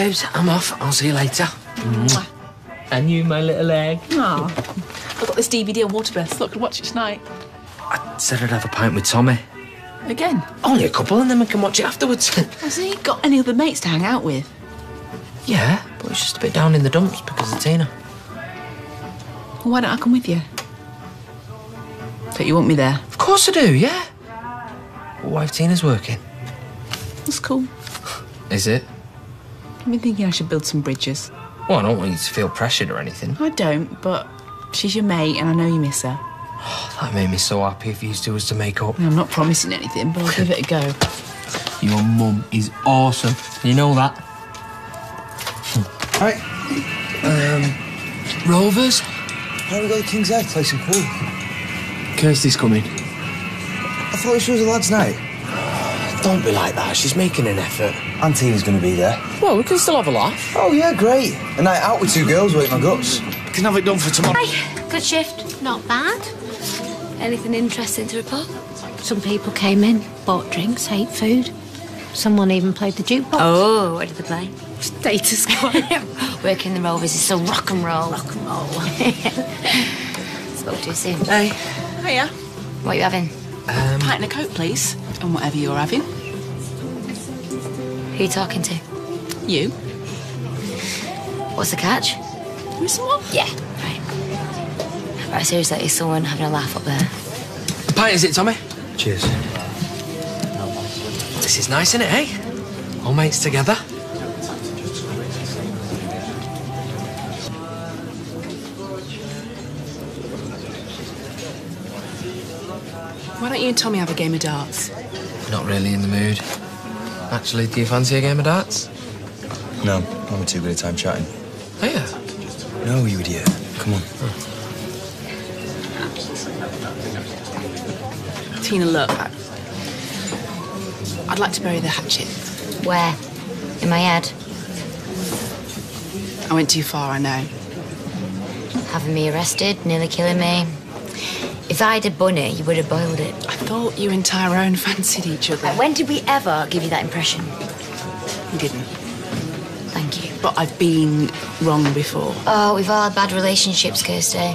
Babes, I'm off. I'll see you later. Mwah. And you, my little egg. Aw. I've got this DVD on Waterbirds. Look, I'll watch it tonight. I said I'd have a pint with Tommy. Again? Only a couple, and then we can watch it afterwards. Has he got any other mates to hang out with? Yeah, but it's just a bit down in the dumps because of Tina. Well, why don't I come with you? Don't you want me there? Of course I do, yeah. But what if Tina's working? That's cool. Is it? I've been thinking I should build some bridges. Well, I don't want you to feel pressured or anything. I don't, but she's your mate and I know you miss her. Oh, that made me so happy if you two was to make up. I'm not promising anything, but I'll give it a go. Your mum is awesome. You know that? Right. Rovers? How do we go to King's Head, play some pool? Kirsty's coming. I thought this was a lad's night. Don't be like that. She's making an effort. And Tina's going to be there. Well, we can still have a laugh. Oh, yeah, great. A night out with 2 girls will eat my guts. Can have it done for tomorrow. Hi, good shift. Not bad. Anything interesting to report? Some people came in, bought drinks, ate food. Someone even played the jukebox. Oh, what did they play? Status quo. Working the Rovers is so rock and roll. Rock and roll. Spoke to you soon. Hey. Hiya. What are you having? Pint and a Coke, please. And whatever you're having. Who are you talking to? You? What's the catch? With someone? Yeah, right. Right, seriously, is someone having a laugh up there? A pint, is it, Tommy? Cheers. This is nice, isn't it, eh? All mates together. Why don't you and Tommy have a game of darts? Not really in the mood. Actually, do you fancy a game of darts? No, I'm having too good a time chatting. Oh, yeah? No, you idiot. Come on. Tina, look, I'd like to bury the hatchet. Where? In my head? I went too far, I know. Having me arrested, nearly killing me. If I had a bunny, you would have boiled it. I thought you and Tyrone fancied each other. When did we ever give you that impression? You didn't. Thank you. But I've been wrong before. Oh, we've all had bad relationships, Kirsty.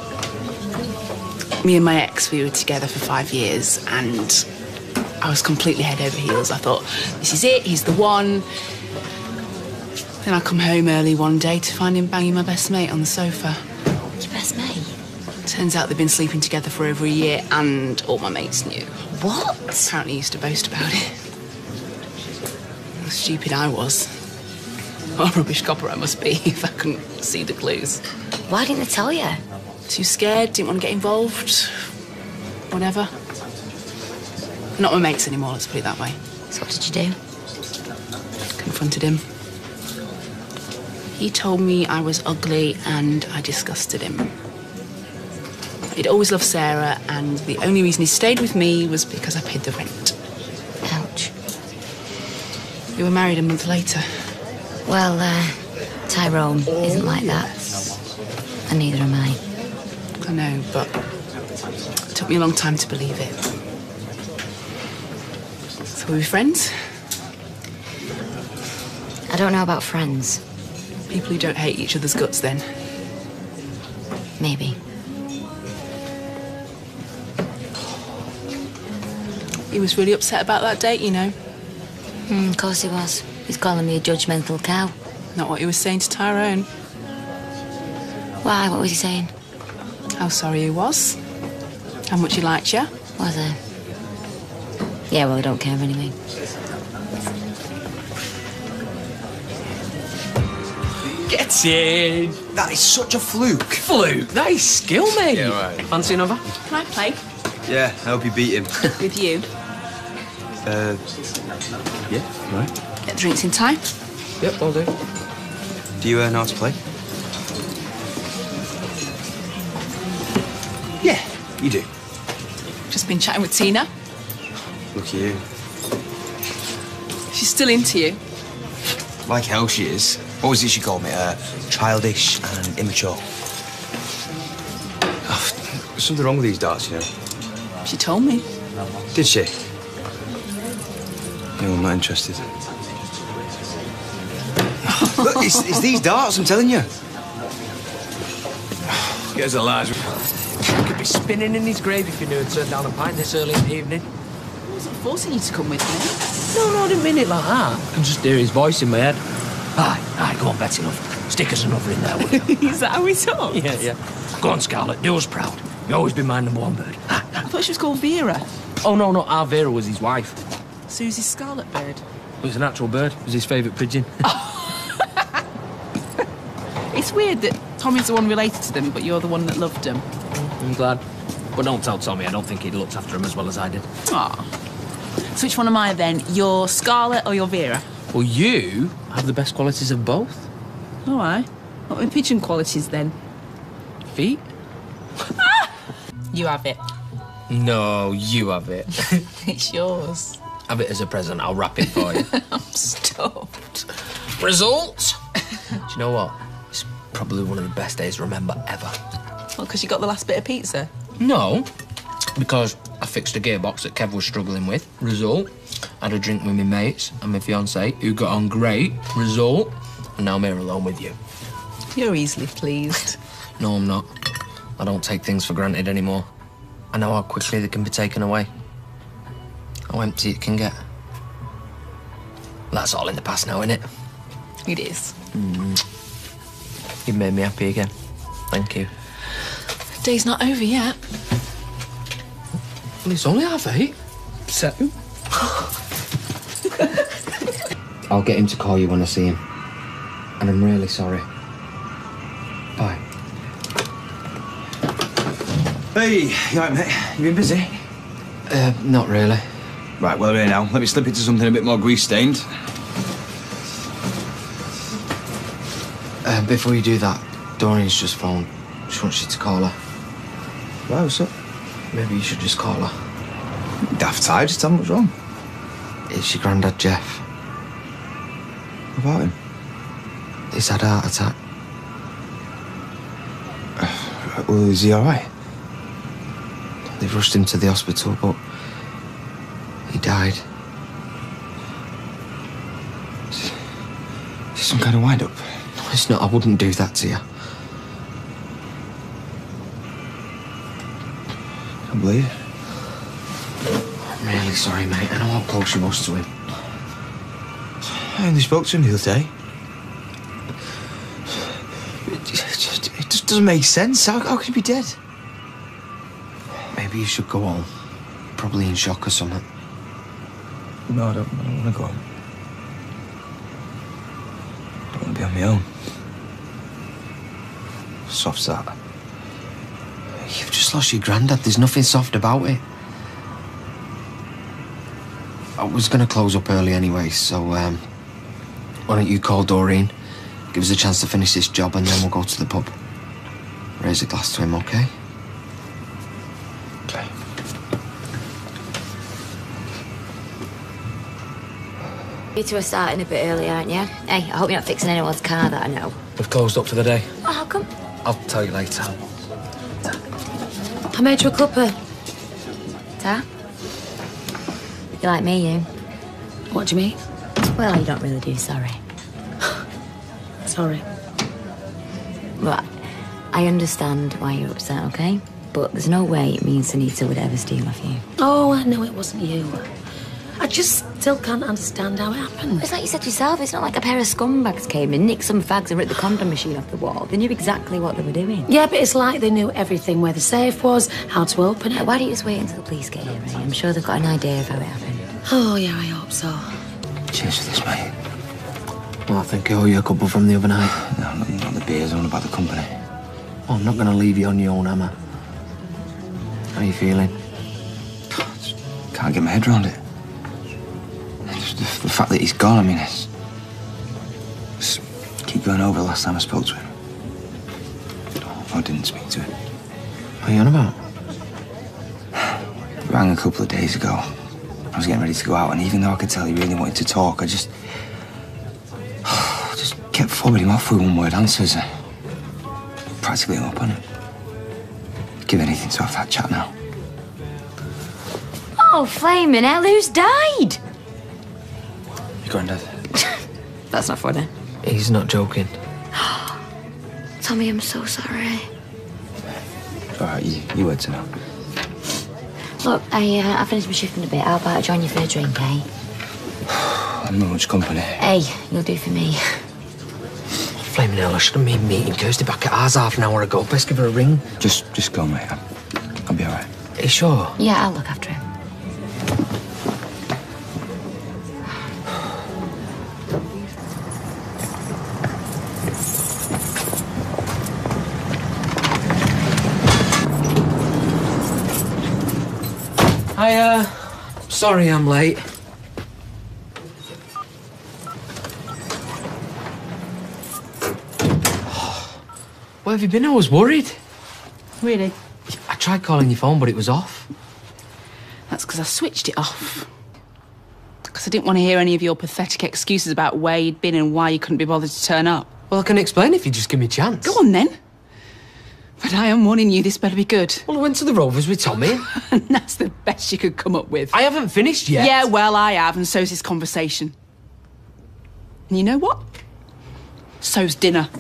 Me and my ex, we were together for 5 years, and I was completely head over heels. I thought, this is it, he's the one. Then I come home early one day to find him banging my best mate on the sofa. Your best mate? Turns out they've been sleeping together for over a year, and all my mates knew. What? Apparently he used to boast about it. How stupid I was. What a rubbish copper I must be if I couldn't see the clues. Why didn't they tell you? Too scared, didn't want to get involved. Whatever. Not my mates anymore, let's put it that way. So what did you do? Confronted him. He told me I was ugly and I disgusted him. He'd always loved Sarah, and the only reason he stayed with me was because I paid the rent. Ouch. We were married a month later. Well, Tyrone isn't like that. And neither am I. I know, but it took me a long time to believe it. So were we friends? I don't know about friends. People who don't hate each other's guts, then? Maybe. He was really upset about that date, you know. Of course he was. He's calling me a judgmental cow. Not what he was saying to Tyrone. Why? What was he saying? How sorry he was. How much he liked you. Was he? Yeah, well, I don't care anyway. Get in! That is such a fluke. Fluke? That is skill, mate. Yeah, right. Fancy another? Can I play? Yeah, I hope you beat him. With you? Yeah, right. Get the drinks in time? Yep, I'll do. Do you know how to play? Yeah, you do. Just been chatting with Tina. Look at you. She's still into you. Like hell she is. What was it she called me? Childish and immature. Oh, there's something wrong with these darts, you know. She told me. Did she? No, I'm not interested. It's these darts, I'm telling you. Here's a large. He could be spinning in his grave if you knew he'd turned down a pint this early in the evening. I wasn't forcing you to come with me. No, I didn't mean it like that. I can just hear his voice in my head. Aye, go on, Betsy, love. Stick us another in there, will you? Is that how we talk? Yeah. Go on, Scarlett, do us proud. You'll always be my number one bird. I thought she was called Vera. Oh, no, our Vera was his wife. Susie's scarlet bird. It was an actual bird. It was his favourite pigeon. It's weird that Tommy's the one related to them, but you're the one that loved them. I'm glad. But don't tell Tommy, I don't think he'd looked after him as well as I did. Aw. So which one am I then? You're Scarlett or you're Vera? Well, you have the best qualities of both. Oh, aye. What are my pigeon qualities then? Feet? You have it. No, you have it. It's yours. Have it as a present. I'll wrap it for you. I'm stuffed. Result? Do you know what? It's probably one of the best days to remember ever. Well, because you got the last bit of pizza? No, because I fixed a gearbox that Kev was struggling with. Result, I had a drink with my mates and my fiancée, who got on great. Result, and now I'm here alone with you. You're easily pleased. No, I'm not. I don't take things for granted anymore. I know how quickly they can be taken away. How empty it can get. That's all in the past now, innit? It is. You've made me happy again. Thank you. Day's not over yet. Well, it's only 8:30. So? I'll get him to call you when I see him. And I'm really sorry. Bye. Hey, you all right, mate? You been busy? Not really. Right, well, here now. Let me slip into something a bit more grease-stained. Before you do that, Doreen's just phoned. She wants you to call her. Wow, what's up? Maybe you should just call her. Daft tired, just tell me what's wrong. It's your granddad, Jeff. What about him? He's had a heart attack. Well, is he all right? They've rushed him to the hospital, but he died. Is this some kind of wind-up? No, it's not. I wouldn't do that to you. I can't believe it. I'm really sorry, mate. I know how close you was to him. I only spoke to him the other day. It just doesn't make sense. How can he be dead? Maybe you should go home. Probably in shock or something. No, I don't want to go home. I don't want to be on my own. Soft's that. You've just lost your granddad. There's nothing soft about it. I was going to close up early anyway, so why don't you call Doreen, give us a chance to finish this job, and then we'll go to the pub. Raise a glass to him, OK? Okay. You two are starting a bit early, aren't you? Hey, I hope you're not fixing anyone's car that I know. We've closed up for the day. Oh, how come? I'll tell you later. I made you a cuppa. Ta? You like me, you? What do you mean? Well, you don't really do, sorry. Sorry. But I understand why you're upset, OK? But there's no way it means Anita would ever steal off you. Oh, I know it wasn't you. I just still can't understand how it happened. It's like you said yourself, it's not like a pair of scumbags came in, nicked some fags and ripped the condom machine off the wall. They knew exactly what they were doing. Yeah, but it's like they knew everything, where the safe was, how to open it. Why don't you just wait until the police get here, eh? I'm sure they've got an idea of how it happened. Oh, yeah, I hope so. Cheers for this, mate. Well, I think I owe you a couple from the other night. No, not the beers, I'm about the company. Oh, I'm not going to leave you on your own, am I? How are you feeling? Can't get my head around it. Just the fact that he's gone, I mean, it's... Just keep going over the last time I spoke to him. I didn't speak to him. What are you on about? He rang a couple of days ago. I was getting ready to go out, and even though I could tell he really wanted to talk, I just kept fobbing him off with one-word answers. Practically hung up on him. Give anything to have that chat now. Oh, flaming hell, who's died? Your granddad. That's not funny. He's not joking. Tommy, I'm so sorry. All right, you were to know. Look, I finished my shift in a bit. How about I join you for a drink, eh? I'm not much company. Hey, you'll do for me. Flaming hell, I should have been meeting Kirsty back at ours half an hour ago. Best give her a ring. Just go, mate. I'll be all right. Are you sure? Yeah, I'll look after him. Sorry I'm late. Where have you been? I was worried. Really? I tried calling your phone, but it was off. That's because I switched it off. Because I didn't want to hear any of your pathetic excuses about where you'd been and why you couldn't be bothered to turn up. Well, I can explain if you just give me a chance. Go on, then. But I am warning you, this better be good. Well, I went to the Rovers with Tommy. And that's the best you could come up with. I haven't finished yet. Yeah, well, I have, and so's this conversation. And you know what? So's dinner.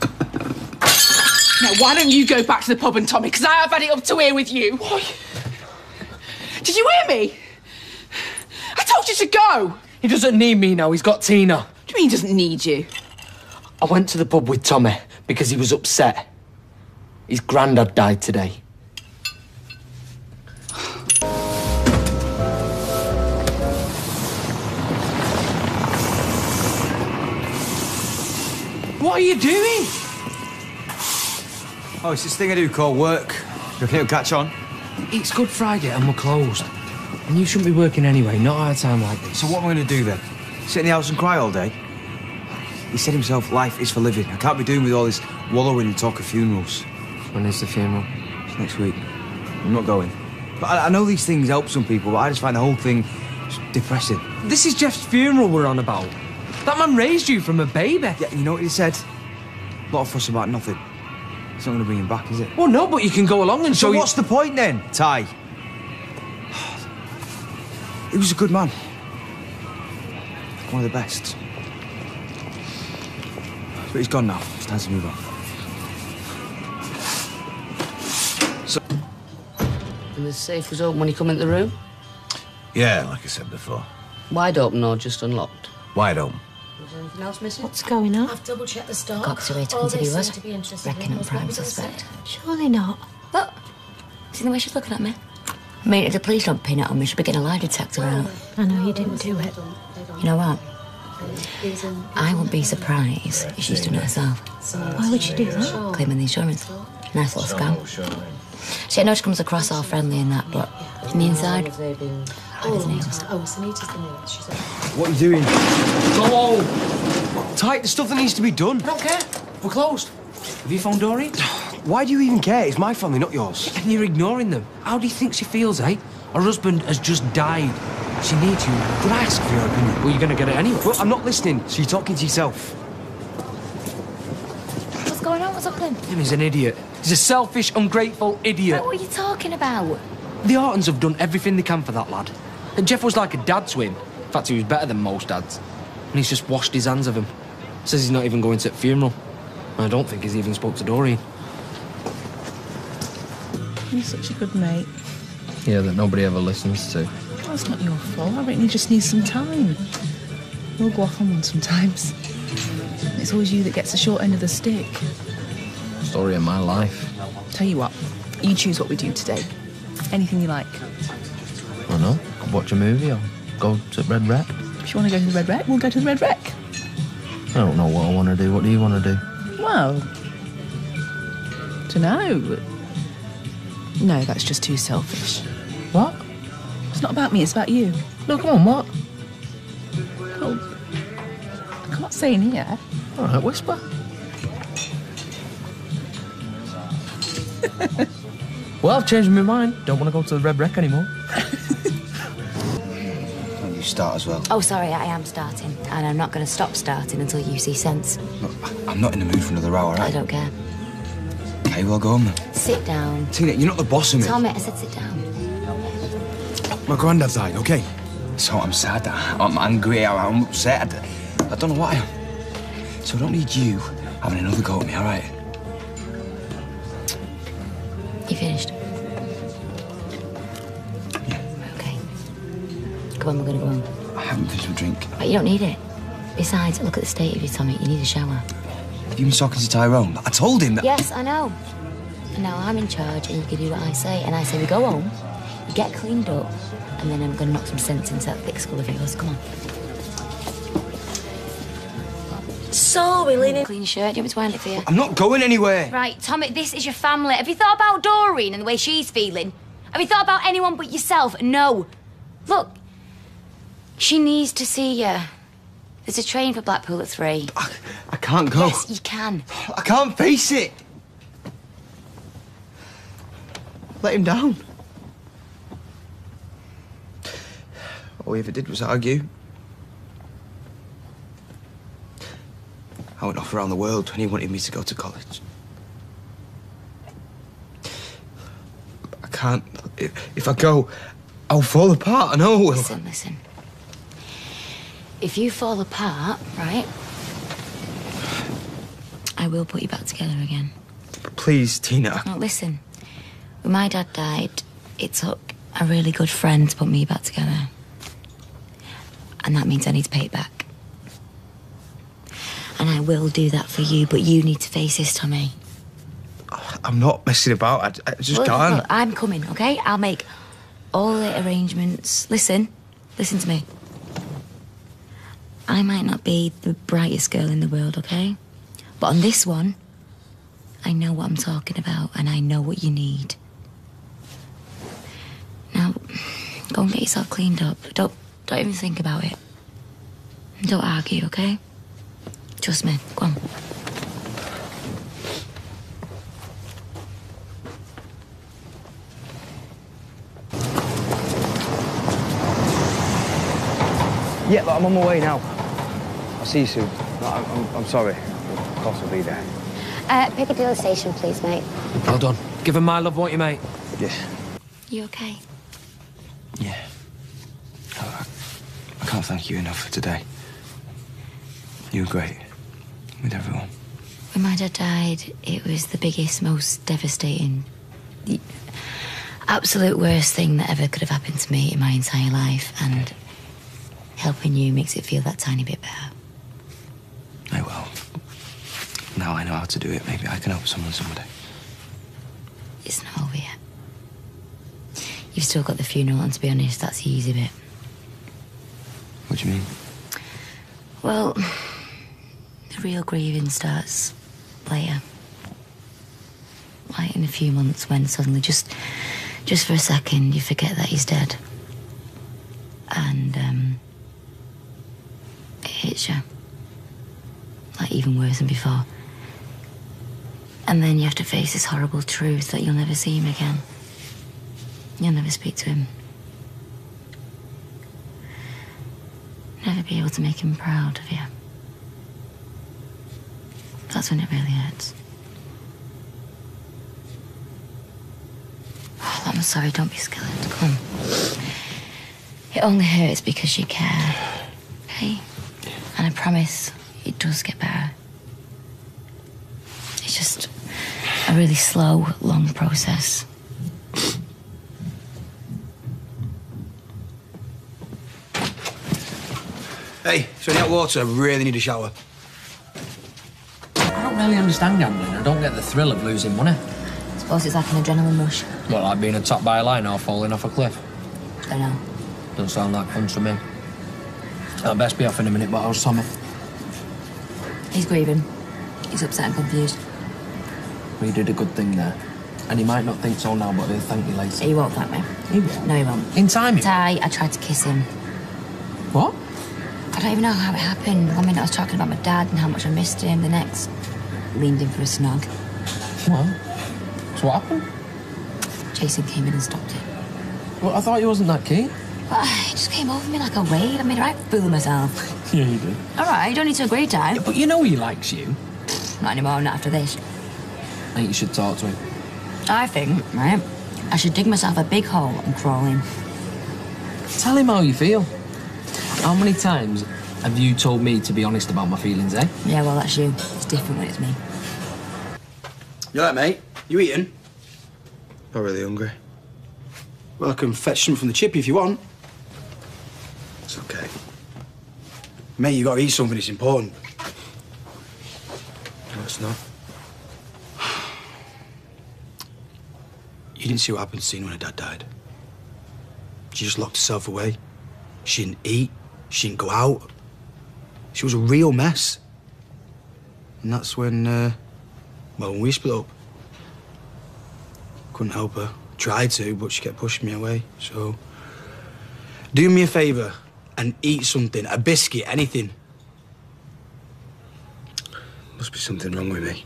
Now, why don't you go back to the pub and Tommy, because I have had it up to here with you. Why? Did you hear me? I told you to go. He doesn't need me now. He's got Tina. What do you mean he doesn't need you? I went to the pub with Tommy because he was upset. His granddad died today. What are you doing? Oh, it's this thing I do called work. You reckon it'll catch on? It's Good Friday and we're closed. And you shouldn't be working anyway, not at a time like this. So what am I going to do then? Sit in the house and cry all day? He said himself, life is for living. I can't be doing with all this wallowing and talk of funerals. When is the funeral? It's next week. I'm not going. But I know these things help some people, but I just find the whole thing just depressing. This is Jeff's funeral we're on about. That man raised you from a baby. Yeah, you know what he said? A lot of fuss about nothing. It's not going to bring him back, is it? Well, no, but you can go along and show So you... what's the point then, Ty? He was a good man. One of the best. But he's gone now. It's time to move on. And the safe was open when you come into the room? Yeah, like I said before. Wide open or just unlocked? Wide open. Was there anything else missing? What's going on? I've double-checked the stock. Cops are here to All they interview us. seem to be interested Reckon in I'm was prime what we just suspect. said. Surely not. Look, see the way she's looking at me? I mean, if the police don't pin it on me, she'll be getting a lie detector out. I know you didn't do it. You know what? I wouldn't be surprised if she's done it herself. Why would she do that? Claiming the insurance. Nice little scam. See, I know she comes across all friendly and that, but from the inside, hard as nails. Oh, Sunita's the name. She's like... What are you doing? Go home. Ty, the stuff that needs to be done. I don't care. We're closed. Have you phoned Doreen? Why do you even care? It's my family, not yours. And you're ignoring them. How do you think she feels, eh? Her husband has just died. She needs you. Did I ask for your opinion? Well, you're going to get it anyway. Well, I'm not listening, so you're talking to yourself. What's going on? What's happening? Him is an idiot. He's a selfish, ungrateful idiot. What are you talking about? The Ortons have done everything they can for that lad. And Jeff was like a dad to him. In fact, he was better than most dads. And he's just washed his hands of him. Says he's not even going to the funeral. And I don't think he's even spoke to Doreen. You're such a good mate. Yeah, that nobody ever listens to. Well, it's not your fault. I reckon you just need some time. We'll go off on one sometimes. It's always you that gets the short end of the stick. Story of my life. Tell you what, you choose what we do today. Anything you like. I don't know. Could watch a movie or go to Red Rec. If you want to go to the Red Rec, we'll go to the Red Rec. I don't know what I want to do. What do you want to do? Well, dunno. No, that's just too selfish. What? It's not about me, it's about you. No, come on, what? Well, I can't say in here. All right, whisper. Well, I've changed my mind. Don't want to go to the Red Rec anymore. Don't you start as well? Oh, sorry, I am starting. And I'm not going to stop starting until you see sense. Look, I'm not in the mood for another hour, I right? don't care. Okay, well, go home then. Sit down. Tina, you're not the boss of me. Tommy, I said sit down. My granddad died, okay? So I'm sad, I'm angry, I'm upset. I don't know what I am. So I don't need you having another go at me, all right? You finished? Yeah. Okay. Come on, we're gonna go home. I haven't finished my drink. But you don't need it. Besides, look at the state of your tummy. You need a shower. Have you been talking to Tyrone? I told him that... Yes, I know. And now I'm in charge and you can do what I say. And I say we go home, you get cleaned up, and then I'm gonna knock some sense into that thick skull of yours. Come on. So, we're leaning... Clean shirt. Do you want me to iron it for you? I'm not going anywhere. Right, Tommy, this is your family. Have you thought about Doreen and the way she's feeling? Have you thought about anyone but yourself? No. Look, she needs to see you. There's a train for Blackpool at 3. I can't go. Yes, you can. I can't face it. Let him down. All we ever did was argue. I went off around the world when he wanted me to go to college. I can't... If I go, I'll fall apart, I know. Listen. If you fall apart, right, I will put you back together again. Please, Tina. Now, listen. When my dad died, it took a really good friend to put me back together. And that means I need to pay it back. And I will do that for you, but you need to face this, Tommy. I'm not messing about. I just can't. Look, I'm coming, OK? I'll make all the arrangements. Listen to me. I might not be the brightest girl in the world, OK? But on this one, I know what I'm talking about and I know what you need. Now, go and get yourself cleaned up. Don't even think about it. Don't argue, OK? Trust me. Go on. Yeah, but I'm on my way now. I'll see you soon. No, I'm sorry. Of course I'll be there. Piccadilly Station, please, mate. Well done. Give him my love, won't you, mate? Yeah. You OK? Yeah. I can't thank you enough for today. You were great. With everyone. When my dad died, it was the biggest, most devastating, the absolute worst thing that ever could have happened to me in my entire life, and helping you makes it feel that tiny bit better. I will. Now I know how to do it. Maybe I can help someone someday. It's not over yet. You've still got the funeral, and to be honest, that's the easy bit. What do you mean? Well, the real grieving starts later. Like in a few months when suddenly, just for a second, you forget that he's dead. And, it hits you. Like even worse than before. And then you have to face this horrible truth that you'll never see him again. You'll never speak to him. Never be able to make him proud of you. That's when it really hurts. Oh, I'm sorry, don't be scared. Come on. It only hurts because you care. Okay? And I promise it does get better. It's just a really slow, long process. Hey, so any hot water? I really need a shower. I don't really understand gambling. I don't get the thrill of losing money. I suppose it's like an adrenaline rush. What, like being attacked by a lion or falling off a cliff? Don't know. Doesn't sound like fun to me. I'll best be off in a minute, but how's Tommy? He's grieving. He's upset and confused. Well, you did a good thing there. And he might not think so now, but he'll thank you later. He won't thank me. He will. No, he won't. In time, Ty, I tried to kiss him. What? I don't even know how it happened. One minute I was talking about my dad and how much I missed him. The next, leaned in for a snog. Well, so what happened? Jason came in and stopped it. Well, I thought he wasn't that keen. Well, it just came over me like a wave. I made a right fool of myself. Yeah, you did. All right, you don't need to agree, Ty. Yeah, but you know he likes you. Not anymore, not after this. I think you should talk to him. I think, right, I should dig myself a big hole and crawl in. Tell him how you feel. How many times Have you told me to be honest about my feelings, eh? Yeah, well, that's you. It's different when it's me. You all right, mate? You eating? Not really hungry. Well, I can fetch some from the chippy if you want. It's okay. Mate, you gotta eat something, it's important. No, it's not. You didn't see what happened to Tina when her dad died. She just locked herself away. She didn't eat. She didn't go out. She was a real mess. And that's when, well, when we split up. Couldn't help her. Tried to, but she kept pushing me away. So, do me a favour and eat something, a biscuit, anything. Must be something wrong with me.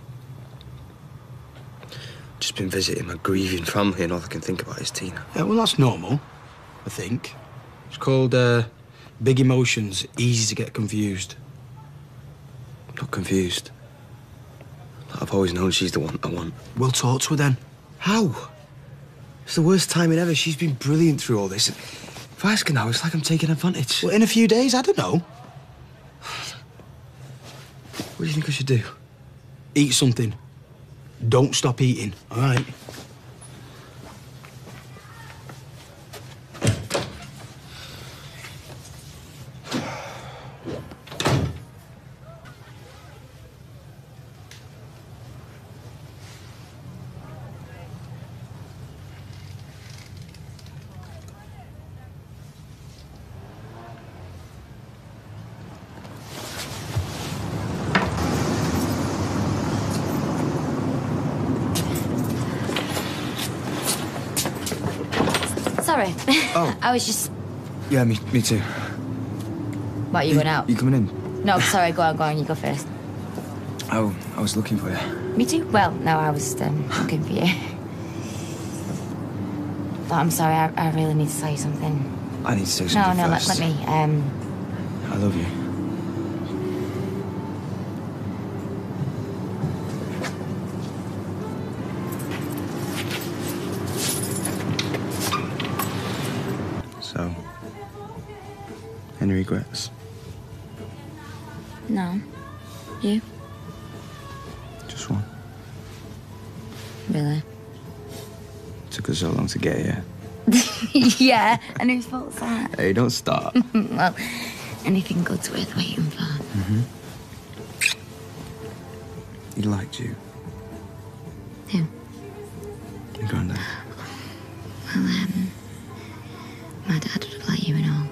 Just been visiting my grieving family and all I can think about is Tina. Yeah, well, that's normal, I think. It's called, big emotions, easy to get confused. I'm not confused. I've always known she's the one I want. We'll talk to her then. How? It's the worst timing ever. She's been brilliant through all this. If I ask her now, it's like I'm taking advantage. Well, in a few days, I don't know. What do you think I should do? Eat something. Don't stop eating, all right? Sorry. Oh. I was just... Yeah, me too. What, you going out? You coming in? No, sorry, go on, you go first. Oh, I was looking for you. Me too? Well, no, I was looking for you. But I'm sorry, I really need to tell you something. I need to say something No, first. let me, I love you. So, any regrets? No. You? Just one. Really? Took us so long to get here. Yeah, and whose fault's that? Hey, don't start. Well, anything good's worth waiting for. Mm-hmm. He liked you. Who? Your granddad. Well, my dad would have liked you and all.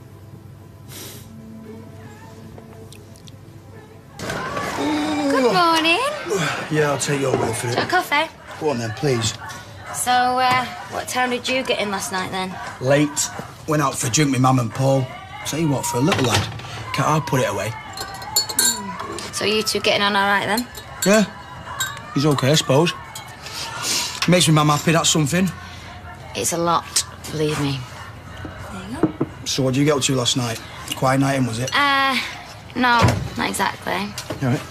Good morning. Yeah, I'll take your word for it. A coffee? Go on then, please. So, what time did you get in last night then? Late. Went out for a drink with Mum and Paul. Tell you what, for a little lad, can't I put it away? So you two getting on all right then? Yeah. He's okay, I suppose. Makes me Mum happy, that's something. It's a lot, believe me. There you go. So what did you get up to last night? Quiet night in, was it? No, not exactly. All right.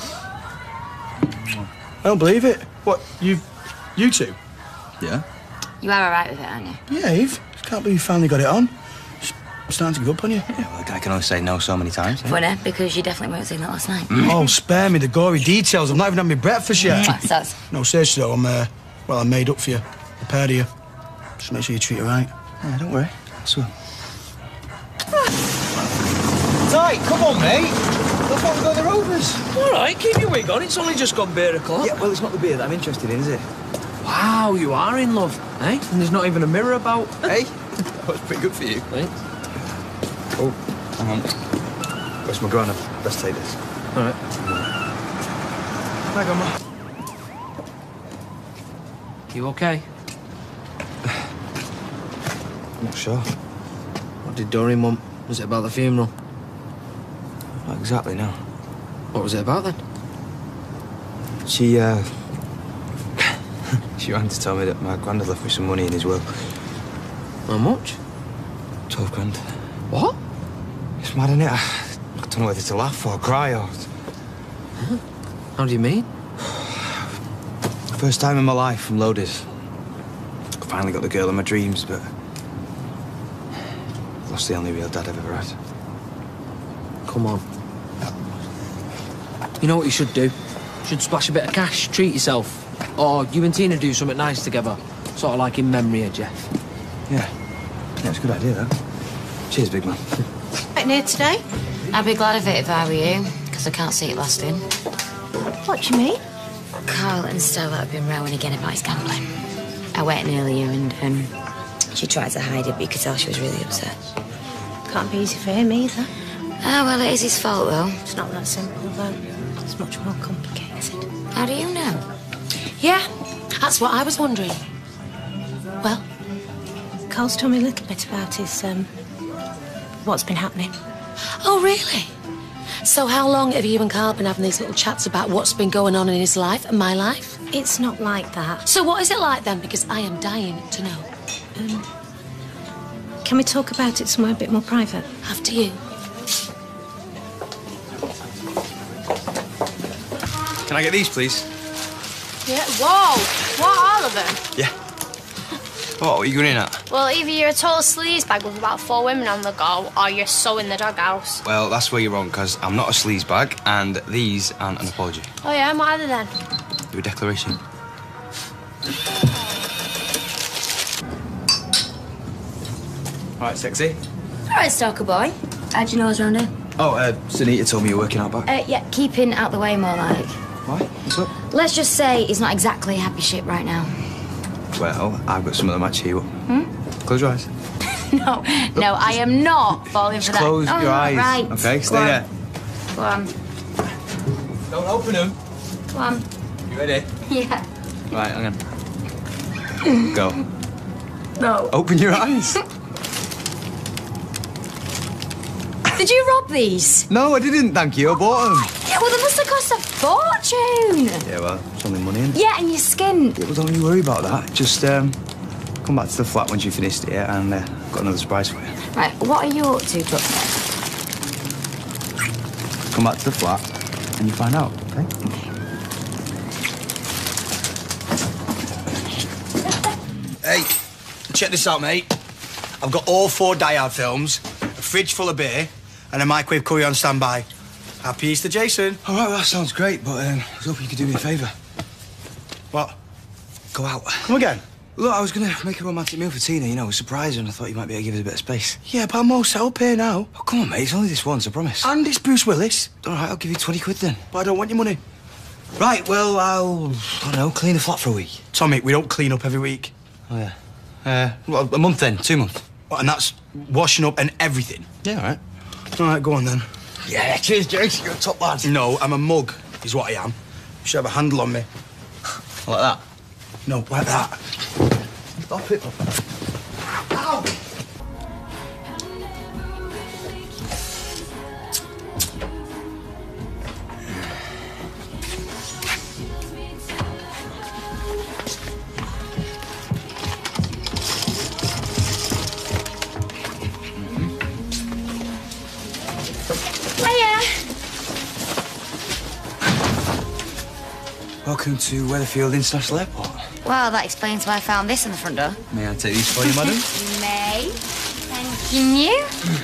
I don't believe it. What, you two? Yeah? You are all right with it, aren't you? Yeah, Eve. Can't believe you finally got it on. It's starting to give up on you. Yeah, well, I can only say no so many times. Eh? Funny, because you definitely weren't seeing that last night. Oh, spare me the gory details. I've not even had my breakfast yet. Sus. No, seriously though, well, I made up for you. Prepared you. Just make sure you treat her right. Yeah, don't worry. I swear. Tight, come on, mate. That's why we got the Rovers. All right, keep your wig on. It's only just gone beer o'clock. Yeah, well, it's not the beer that I'm interested in, is it? Wow, you are in love, eh? And there's not even a mirror about. Hey, that was pretty good for you. Thanks. Oh, hang on. Where's my granddad? Let's take this. All right. Hi, Grandma. You okay? I'm not sure. What did Doreen want? Was it about the funeral? Not exactly, no. What was it about then? She ran to tell me that my granddad left me some money in his will. How much? 12 grand. What? It's mad, innit? I don't know whether to laugh or cry or... Huh? How do you mean? First time in my life I'm loaded. I finally got the girl of my dreams, but... lost the only real dad I've ever had. come on. You know what you should do? You should splash a bit of cash, treat yourself. Or you and Tina do something nice together. Sort of like in memory of Jeff. Yeah. Yeah, it's a good idea, though. Cheers, big man. Right near today? I'd be glad of it if I were you, because I can't see it lasting. What do you mean? Carl and Stella have been rowing again about his gambling. I went in earlier and she tried to hide it, but you could tell she was really upset. Can't be easy for him either. Oh, well, it is his fault, though. It's not that simple, though. It's much more complicated. How do you know? Yeah, that's what I was wondering. Well, Carl's told me a little bit about his, what's been happening. Oh, really? So how long have you and Carl been having these little chats about what's been going on in his life and my life? It's not like that. So what is it like then? Because I am dying to know. Can we talk about it somewhere a bit more private? After you. Can I get these, please? Yeah. Whoa! What, all of them? Yeah. What are you going in at? Well, either you're a total sleazebag with about 4 women on the go, or you're so in the doghouse. Well, that's where you're wrong, because I'm not a sleazebag, and these aren't an apology. Oh yeah, what are they then? They're a declaration. All right, sexy. All right, stalker boy. How'd you know I was round here? Oh, Sunita told me you were working out back. Yeah, keeping out the way more like. Why? What's up? Let's just say he's not exactly a happy ship right now. Well, I've got some of them match you. Close your eyes. No, I am not falling for that. Close your eyes. Right. Okay, stay there. Go on. Don't open them. Go on. You ready? Yeah. Right, hang on. Go. No. Open your eyes. Did you rob these? No, I didn't, thank you. I bought them. Yeah, well, they must have cost a fortune. Yeah, well, it's only money, innit? Yeah, and your skin. Yeah, well, don't you worry about that. Just, come back to the flat once you finished it, yeah, and I've got another surprise for you. Right, what are you up to, Brooke? Come back to the flat and you find out, okay? Hey, check this out, mate. I've got all 4 Die Hard films, a fridge full of beer, and a microwave curry on standby. Happy Easter, Jason. All right, well, that sounds great, but I was hoping you could do me a favour. What? Go out. Come again? Look, I was going to make a romantic meal for Tina, you know, surprise her, and I thought you might be able to give us a bit of space. Yeah, but I'm all set up here now. Oh, come on, mate, it's only this once, I promise. And it's Bruce Willis. All right, I'll give you 20 quid then. But I don't want your money. Right, well, I don't know, clean the flat for a week. Tommy, we don't clean up every week. Oh, yeah. Well, a month then, 2 months. What, and that's washing up and everything? Yeah, all right. All right, go on then. Yeah, cheers, Jace. You're a top lad. No, I'm a mug, is what I am. You should have a handle on me. Like that? No, like that. Stop it. Ow! Welcome to Weatherfield International Airport. Well, that explains why I found this in the front door. May I take these for you, madam? May. Thank you.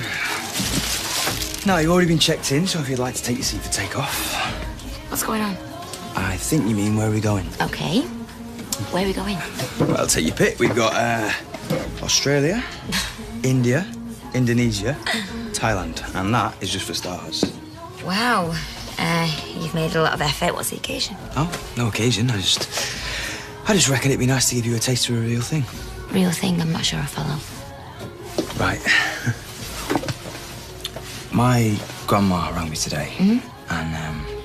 No, you've already been checked in, so if you'd like to take your seat for takeoff. What's going on? I think you mean where are we going? Okay. Where are we going? Well, take your pick. We've got Australia, India, Indonesia, Thailand, and that is just for starters. Wow. You've made a lot of effort. What's the occasion? Oh, no occasion. I just reckon it'd be nice to give you a taste of a real thing. Real thing, I'm not sure I follow. Right. My grandma rang me today, and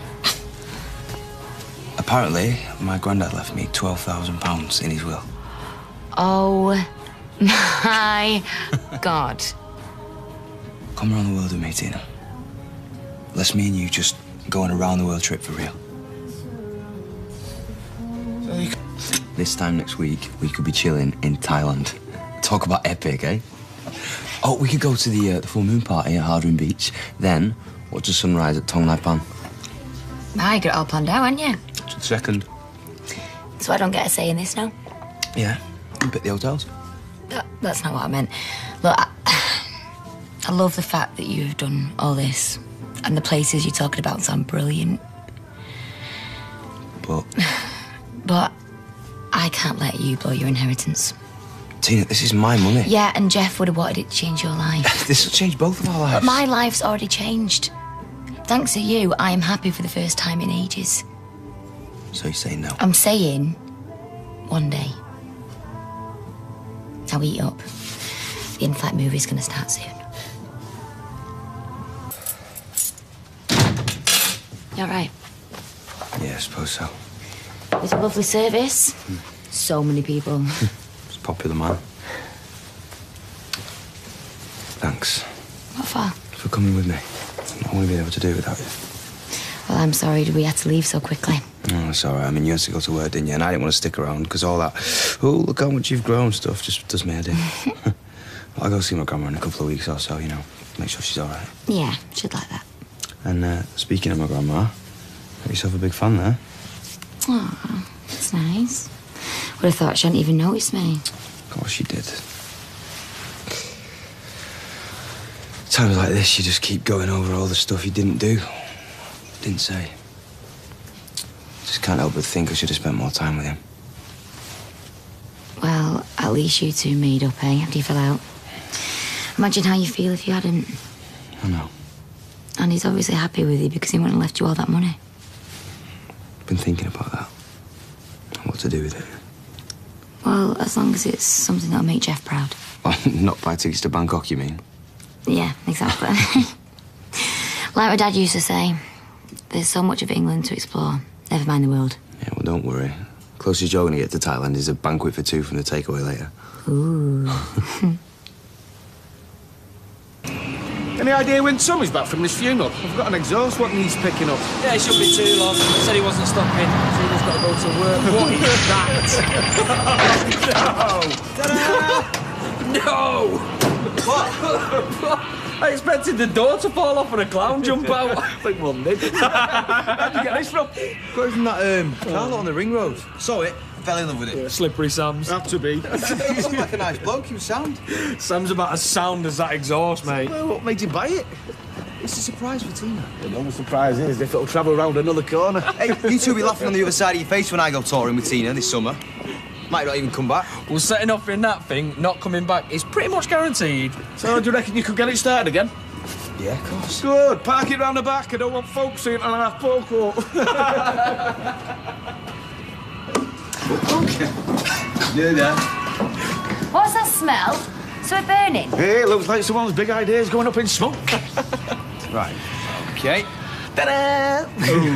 apparently my granddad left me £12,000 in his will. Oh my God. Come around the world with me, Tina. Let's me and you just go on a round-the-world trip for real. This time next week, we could be chilling in Thailand. Talk about epic, eh? Oh, we could go to the full moon party at Hardwin Beach, then watch the sunrise at Tong Lai Pan. I got it all planned out, haven't you? Second. So I don't get a say in this now? Yeah, you pick the hotels. That's not what I meant. Look, I love the fact that you've done all this. And the places you're talking about sound brilliant. But I can't let you blow your inheritance. Tina, this is my money. Yeah, and Jeff would have wanted it to change your life. This will change both of our lives. But my life's already changed. Thanks to you, I am happy for the first time in ages. So you're saying no? I'm saying one day. Now eat up. The in-flight movie's gonna start soon. You all right? Yeah, I suppose so. It was a lovely service. So many people. It's a popular man. Thanks. What for? For coming with me. I wouldn't be able to do it without you. Well, I'm sorry we had to leave so quickly. Oh, it's all right. I mean, you had to go to work, didn't you? And I didn't want to stick around because all that, oh, look how much you've grown stuff just does me head in. Well, I'll go see my grandma in a couple of weeks or so, you know, make sure she's all right. Yeah, she'd like that. And speaking of my grandma, got yourself a big fan there. Oh, that's nice. Would have thought she hadn't even noticed me. Of course she did. Times like this, you just keep going over all the stuff you didn't do, didn't say. Just can't help but think I should have spent more time with him. Well, at least you two made up, eh, after you fell out. Imagine how you feel if you hadn't. I know. And he's obviously happy with you because he wouldn't have left you all that money. Been thinking about that. What to do with it. Well, as long as it's something that'll make Jeff proud. Not buy tickets to Bangkok, you mean? Yeah, exactly. Like my dad used to say, there's so much of England to explore. Never mind the world. Yeah, well, don't worry. Closest you're going to get to Thailand is a banquet for two from the takeaway later. Ooh. Any idea when Tommy's back from his funeral? I've got an exhaust what needs picking up. Yeah, it shouldn't be too long. He said he wasn't stopping. Tina's got to go to work. What is that? No! What? I expected the door to fall off and a clown jump out. I think one did. Where'd you get this from? Got it from that car lot on the ring road. Saw it, fell in love with it. Yeah, slippery Sam's. Have to be. He looked like a nice bloke, he was sound. Sam's about as sound as that exhaust, mate. Well, what made you buy it? It's a surprise for Tina. The only surprise is if it'll travel round another corner. Hey, you two will be laughing on the other side of your face when I go touring with Tina this summer. Might not even come back. Well, setting off in that thing, not coming back, is pretty much guaranteed. So do you reckon you could get it started again? Yeah, of course. Good. Park it round the back. I don't want folks seeing it on half poco. Okay. Yeah, yeah. What's that smell? So it burning? Hey, it looks like someone's big idea's going up in smoke. Right. Okay. Ta-da!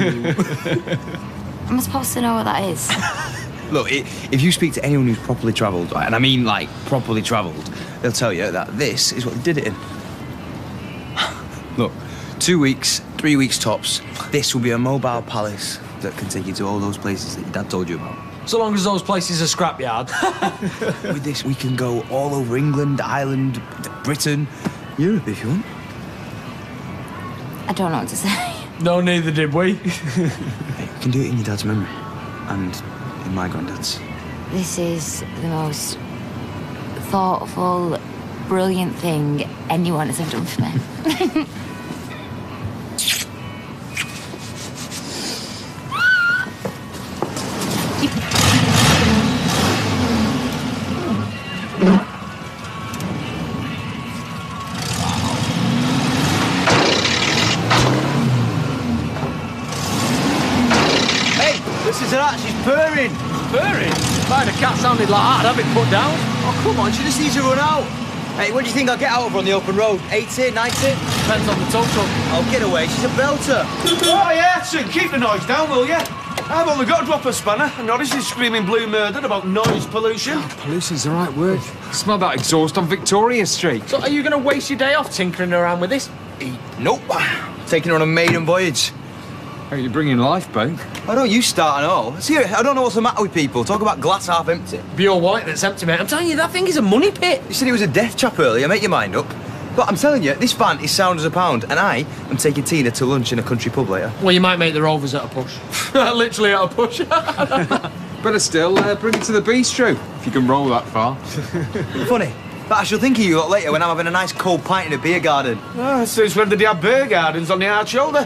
Am I supposed to know what that is? Look, if you speak to anyone who's properly travelled, and I mean, like, properly travelled, they'll tell you that this is what they did it in. Look, 2 weeks, 3 weeks tops, this will be a mobile palace that can take you to all those places that your dad told you about. So long as those places are scrapyard. With this, we can go all over England, Ireland, Britain, Europe if you want. I don't know what to say. No, neither did we. Hey, we can do it in your dad's memory. And in my granddad's. This is the most thoughtful, brilliant thing anyone has ever done for me. This is her, she's purring. Purring? If I had a cat sounded like that, I'd have it put down. Oh, come on, she just needs to run out. Hey, what do you think I'll get out of her on the open road? 80, 90? Depends on the tow truck. Oh, get away, she's a belter. Oh, yeah, so keep the noise down, will you? I've only got to drop a spanner, and Norris is screaming blue murder about noise pollution. Oh, pollution's the right word. Smell that exhaust on Victoria Street. So are you going to waste your day off tinkering around with this? Nope. Taking her on a maiden voyage. How are you bringing lifeboat? Oh, don't you start and all. See, I don't know what's the matter with people. Talk about glass half empty. Be your wallet that's empty, mate. I'm telling you, that thing is a money pit. You said he was a death trap earlier. Make your mind up. But I'm telling you, this van is sound as a pound, and I am taking Tina to lunch in a country pub later. Well, you might make the Rovers at a push. Literally at a push. Better still, bring it to the bistro, if you can roll that far. Funny. But I shall think of you lot later when I'm having a nice cold pint in a beer garden. Ah, since when did they have beer gardens on the Hard Shoulder?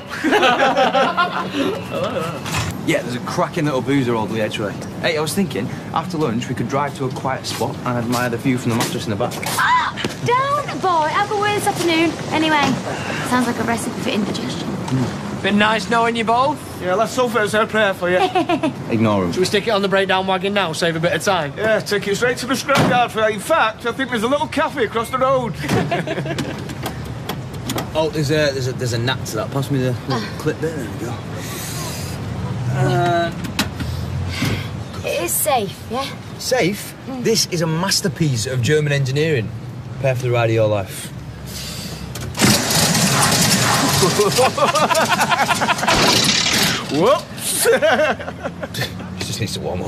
Yeah, there's a cracking little boozer all the way edgeway. Hey, I was thinking, after lunch, we could drive to a quiet spot and admire the view from the mattress in the back. Ah! Don't, boy. I've got work this afternoon. Anyway, sounds like a recipe for indigestion. Been nice knowing you both. Yeah, let's hope there's a prayer for you. Ignore him. Should we stick it on the breakdown wagon now, save a bit of time? Yeah, take you straight to the scrapyard for you. In fact, I think there's a little cafe across the road. Oh, there's a nap to that. Pass me the clip bit. There we go. It is safe, yeah? Safe? This is a masterpiece of German engineering. Prepare for the ride of your life. Whoops! He just needs to warm up.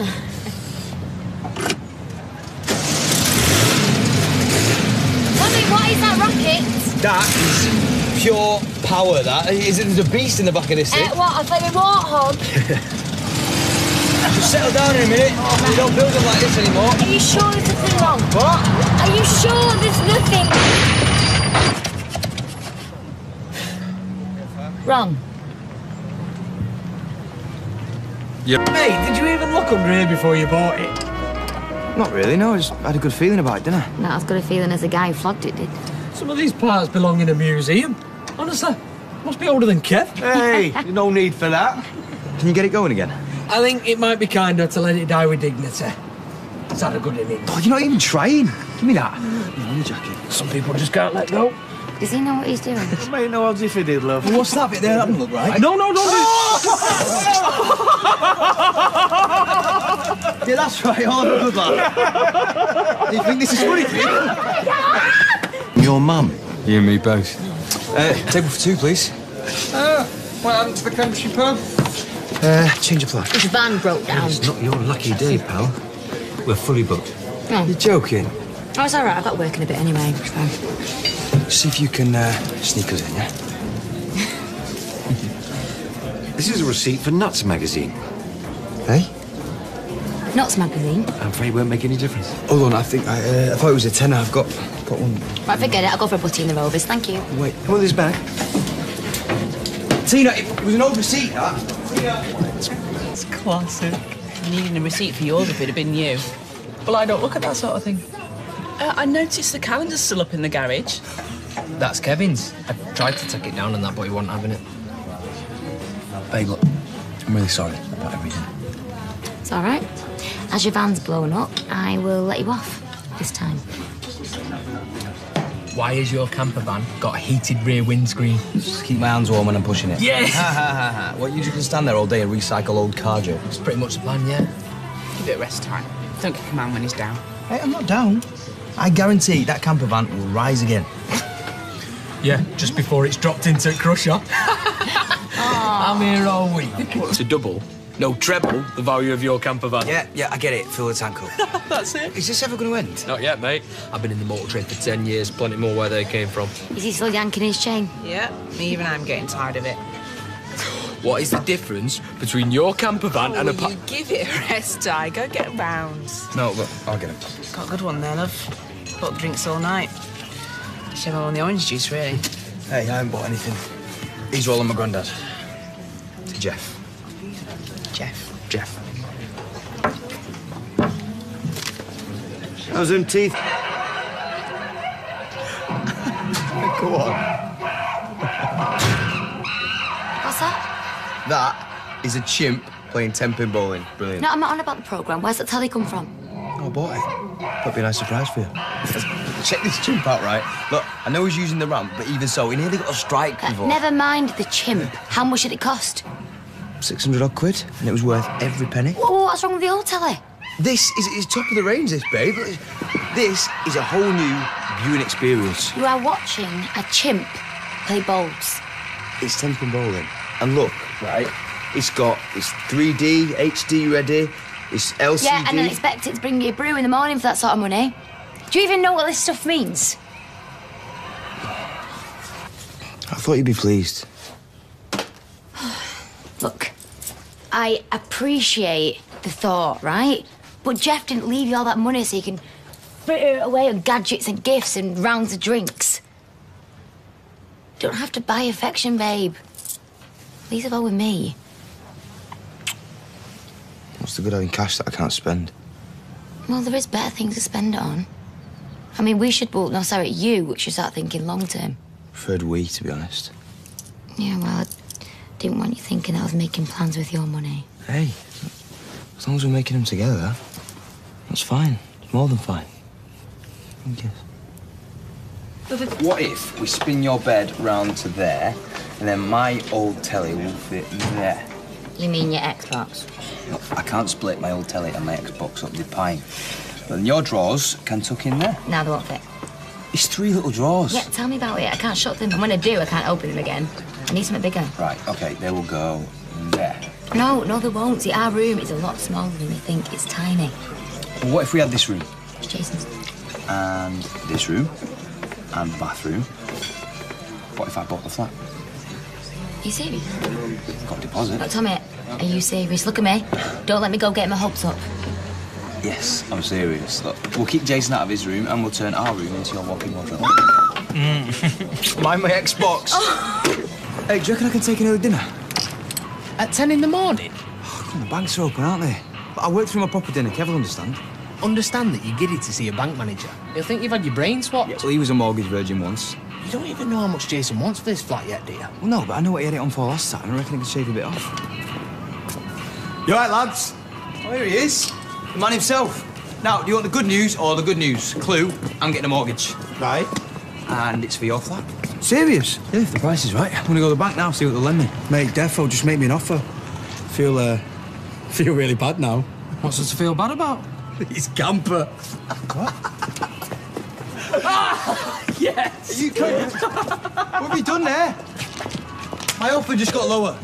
Mummy, what is that rocket? That is pure power, that. There's a beast in the back of this thing. What, a flaming warthog? Just settle down in a minute. We don't build them like this anymore. Are you sure there's nothing wrong? What? Are you sure there's nothing wrong? Mate, did you even look under here before you bought it? Not really, no. I just had a good feeling about it, didn't I? Not as good a feeling as the guy who flogged it did. Some of these parts belong in a museum. Honestly, must be older than Kev. Hey, no need for that. Can you get it going again? I think it might be kinder to let it die with dignity. It's had a good innings. Oh, you're not even trying. Give me that. Your jacket. Some people just can't let go. Does he know what he's doing? Mate, no odds if he did, love. Well, what's that bit there? That doesn't look right. No. Yeah, that's right. Oh, good lad. Do you think this is funny to you? Your mum? You and me both. Table for two, please. What happened to the country pub? Change of plan. His van broke down. It's not your lucky day, pal. We're fully booked. Oh. You're joking. Oh, it's all right. I've got work in a bit anyway. It's fine. See if you can sneak us in, yeah? This is a receipt for Nuts magazine. Hey? Nuts magazine. I'm afraid it won't make any difference. Hold on, I think I thought it was a tenner. I've got one. Right, forget it. I'll go for a butty in the Rovers. Thank you. Wait, come on, this bag. Tina, it was an old receipt, that. It's classic. Needing a receipt for yours if it had been you. Well, I don't look at that sort of thing. I noticed the calendar's still up in the garage. That's Kevin's. I tried to take it down and that, but he wasn't having it. Babe, look, I'm really sorry about everything. It's all right. As your van's blown up, I will let you off this time. Why has your camper van got a heated rear windscreen? Just keep my hands warm when I'm pushing it. Yes! What, you just can stand there all day and recycle old car jokes? It's pretty much the plan, yeah. Give it a rest time. Don't kick a man when he's down. Hey, I'm not down. I guarantee that camper van will rise again. Yeah, just before it's dropped into Crusher. I'm here all week. To double, no treble, the value of your camper van. Yeah, I get it. Fill the tank up. That's it. Is this ever going to end? Not yet, mate. I've been in the motor trade for 10 years, plenty more where they came from. Is he still yanking his chain? Yeah, even I'm getting tired of it. What is the difference between your camper van and a You give it a rest, Di. Go get round. No, look, I'll get it. Got a good one there, love. Bought the drinks all night. Should have on the orange juice, really. Hey, I haven't bought anything. These are all on my granddad. To Jeff. Jeff. How's them teeth? Go on. What's that? That is a chimp playing 10-pin bowling. Brilliant. No, I'm not on about the programme. Where's that telly come from? I bought it. That'd be a nice surprise for you. Check this chimp out, right? Look, I know he's using the ramp, but even so, he nearly got a strike before. Never mind the chimp. How much did it cost? 600 odd quid, and it was worth every penny. What's wrong with the old telly? This is top of the range, this, babe. This is a whole new viewing experience. You are watching a chimp play bowls. It's 10-pin bowling. And look, right, it's 3D, HD ready, it's LCD. Yeah, and then expect it to bring you a brew in the morning for that sort of money. Do you even know what this stuff means? I thought you'd be pleased. Look, I appreciate the thought, right? But Jeff didn't leave you all that money so you can fritter it away on gadgets and gifts and rounds of drinks. You don't have to buy affection, babe. Leave it all with me. What's the good having cash that I can't spend? Well, there is better things to spend it on. I mean, we should, well, no, sorry, you should start thinking long term. Preferred we, to be honest. Yeah, well, I didn't want you thinking that I was making plans with your money. Hey, as long as we're making them together, that's fine. It's more than fine. I guess. What if we spin your bed round to there, and then my old telly will fit there? You mean your Xbox? No, I can't split my old telly and my Xbox up the pine. Then your drawers can tuck in there. Now they won't fit. It's 3 little drawers. Yeah, tell me about it. I can't shut them. And when I do, I can't open them again. I need something bigger. Right, OK, they will go there. No, they won't. See, our room is a lot smaller than we think. It's tiny. Well, what if we had this room? It's Jason's. And this room? And the bathroom? What if I bought the flat? Are you serious? Got a deposit. Look, Tommy, are you serious? Look at me. Don't let me go get my hopes up. Yes, I'm serious. Look, we'll keep Jason out of his room and we'll turn our room into your walk-in wardrobe. Mind my Xbox. Hey, do you reckon I can take an early dinner? At 10 in the morning? Oh, come on, the banks are open, aren't they? But I work through my proper dinner. Kev will understand. Understand that you're giddy to see a bank manager. He'll think you've had your brain swapped. Yeah, well, he was a mortgage virgin once. You don't even know how much Jason wants for this flat yet, do you? Well, no, but I know what he had it on for last time. I reckon he could shave a bit off. You all right, lads? Oh, here he is. The man himself. Now, do you want the good news or the good news? Clue, I'm getting a mortgage. Right. And it's for your flat. Serious? Yeah, if the price is right. I'm going to go to the bank now, see what they'll lend me. Mate, defo, just make me an offer. Feel really bad now. What's there to feel bad about? He's camper. What? Yes! Are you kidding? What have you done there? My offer just got lower.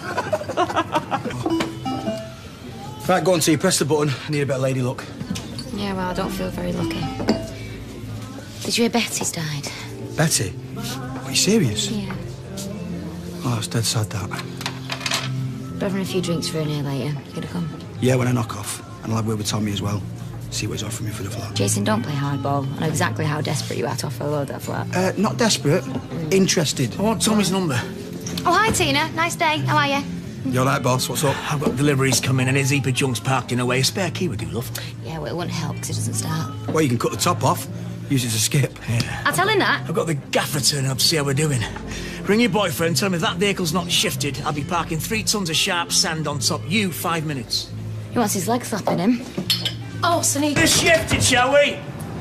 Right, go on, T. Press the button. I need a bit of lady luck. Yeah, well, I don't feel very lucky. Did you hear Betty's died? Betty? Are you serious? Yeah. Oh, it's dead sad, that. We're having a few drinks for her here later. You gonna come? Yeah, when I knock off. And I'll have a word with Tommy as well. See what he's offering me for the flat. Jason, don't play hardball. I know exactly how desperate you are to offer Lord that flat. Not desperate. Interested. I want Tommy's number. Oh, hi, Tina. Nice day. How are you? You all right, boss? What's up? I've got deliveries coming and his heap of junk's parked in a way. A spare key would do, love. Yeah, well, it wouldn't help because it doesn't start. Well, you can cut the top off. Use it to skip. Yeah. I'll tell him that. I've got the gaffer turning up to see how we're doing. Ring your boyfriend, tell him if that vehicle's not shifted, I'll be parking 3 tons of sharp sand on top. You, 5 minutes. He wants his leg slapping him. Oh, Sonny. Just shift it, shall we?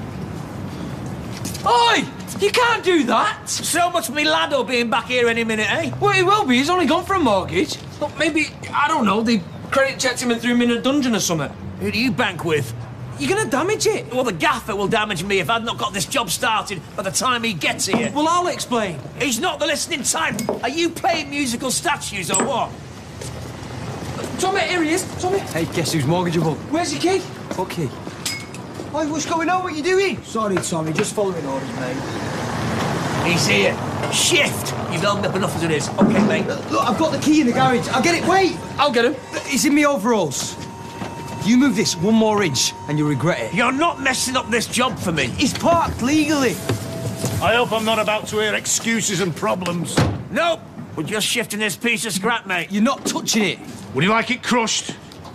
Oi! You can't do that! So much for me laddo being back here any minute, eh? Well, he will be. He's only gone for a mortgage. Look, maybe, I don't know, they credit checked him and threw him in a dungeon or something. Who do you bank with? You're gonna damage it. Well, the gaffer will damage me if I've not got this job started by the time he gets here. Well, I'll explain. He's not the listening type. Are you playing musical statues or what? Tommy, here he is. Tommy. Hey, guess who's mortgageable? Where's your key? What key? Hey, what's going on? What are you doing? Sorry, Tommy. Just following orders, mate. He's here. Shift! You've held me up enough as it is. OK, mate. Look, I've got the key in the garage. I'll get it. Wait! I'll get him. It's in me overalls. You move this 1 more inch and you'll regret it. You're not messing up this job for me. It's parked legally. I hope I'm not about to hear excuses and problems. Nope. We're just shifting this piece of scrap, mate. You're not touching it. Would you like it crushed?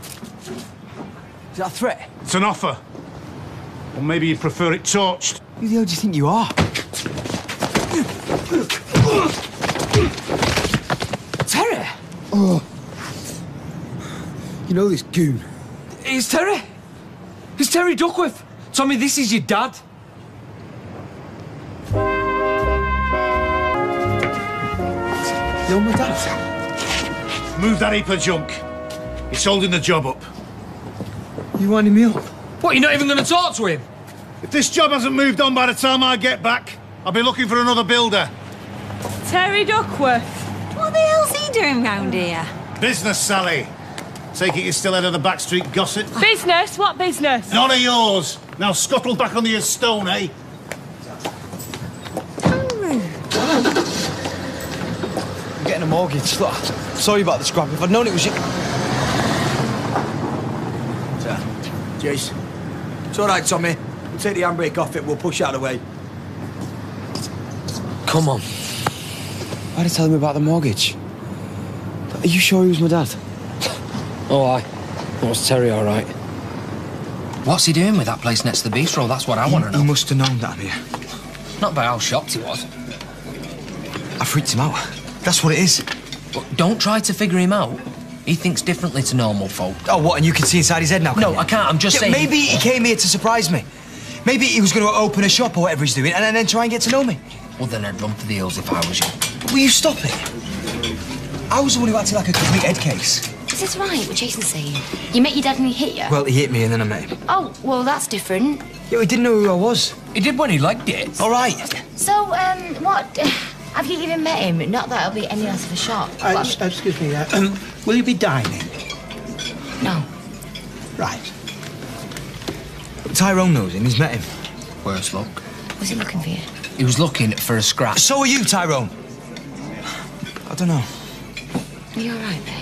Is that a threat? It's an offer. Or maybe you'd prefer it torched. Who the hell do you think you are? Terry? Oh. You know this goon? It's Terry. It's Terry Duckworth. Tommy, this is your dad. You're my dad? Move that heap of junk. It's holding the job up. You winding me up? What, you're not even going to talk to him? If this job hasn't moved on by the time I get back, I'll be looking for another builder. Terry Duckworth. What the hell's he doing round here? Business, Sally. Take it you're still head of the backstreet gossip? Business? What business? None of yours. Now scuttle back under your stone, eh? I'm getting a mortgage. Look, sorry about the scrap. If I'd known it was you... Jace. It's all right, Tommy. We'll take the handbrake off it, we'll push out of the way. Come on. Why'd I tell him about the mortgage? Are you sure he was my dad? Oh, aye. Was Terry all right? What's he doing with that place next to the bistro? That's what I want to know. He must have known that I'm here. Not by how shocked he was. I freaked him out. That's what it is. But don't try to figure him out. He thinks differently to normal folk. Oh, what, and you can see inside his head now, No, I can't. I'm just saying... Maybe he came here to surprise me. Maybe he was going to open a shop or whatever he's doing and then try and get to know me. Well, then I'd run for the hills if I was you. Will you stop it? I was the one who acted like a complete head case. Is this right, what Jason's saying? You met your dad and he hit you? Well, he hit me and then I met him. Oh, well, that's different. Yeah, he didn't know who I was. He did when he liked it. All right. So, what... Have you even met him? Not that it'll be any less of a shock. Excuse me, will you be dining? No. Right. Tyrone knows him, he's met him. Worse luck. Was he looking for you? He was looking for a scrap. So are you, Tyrone. I don't know. Are you all right, babe?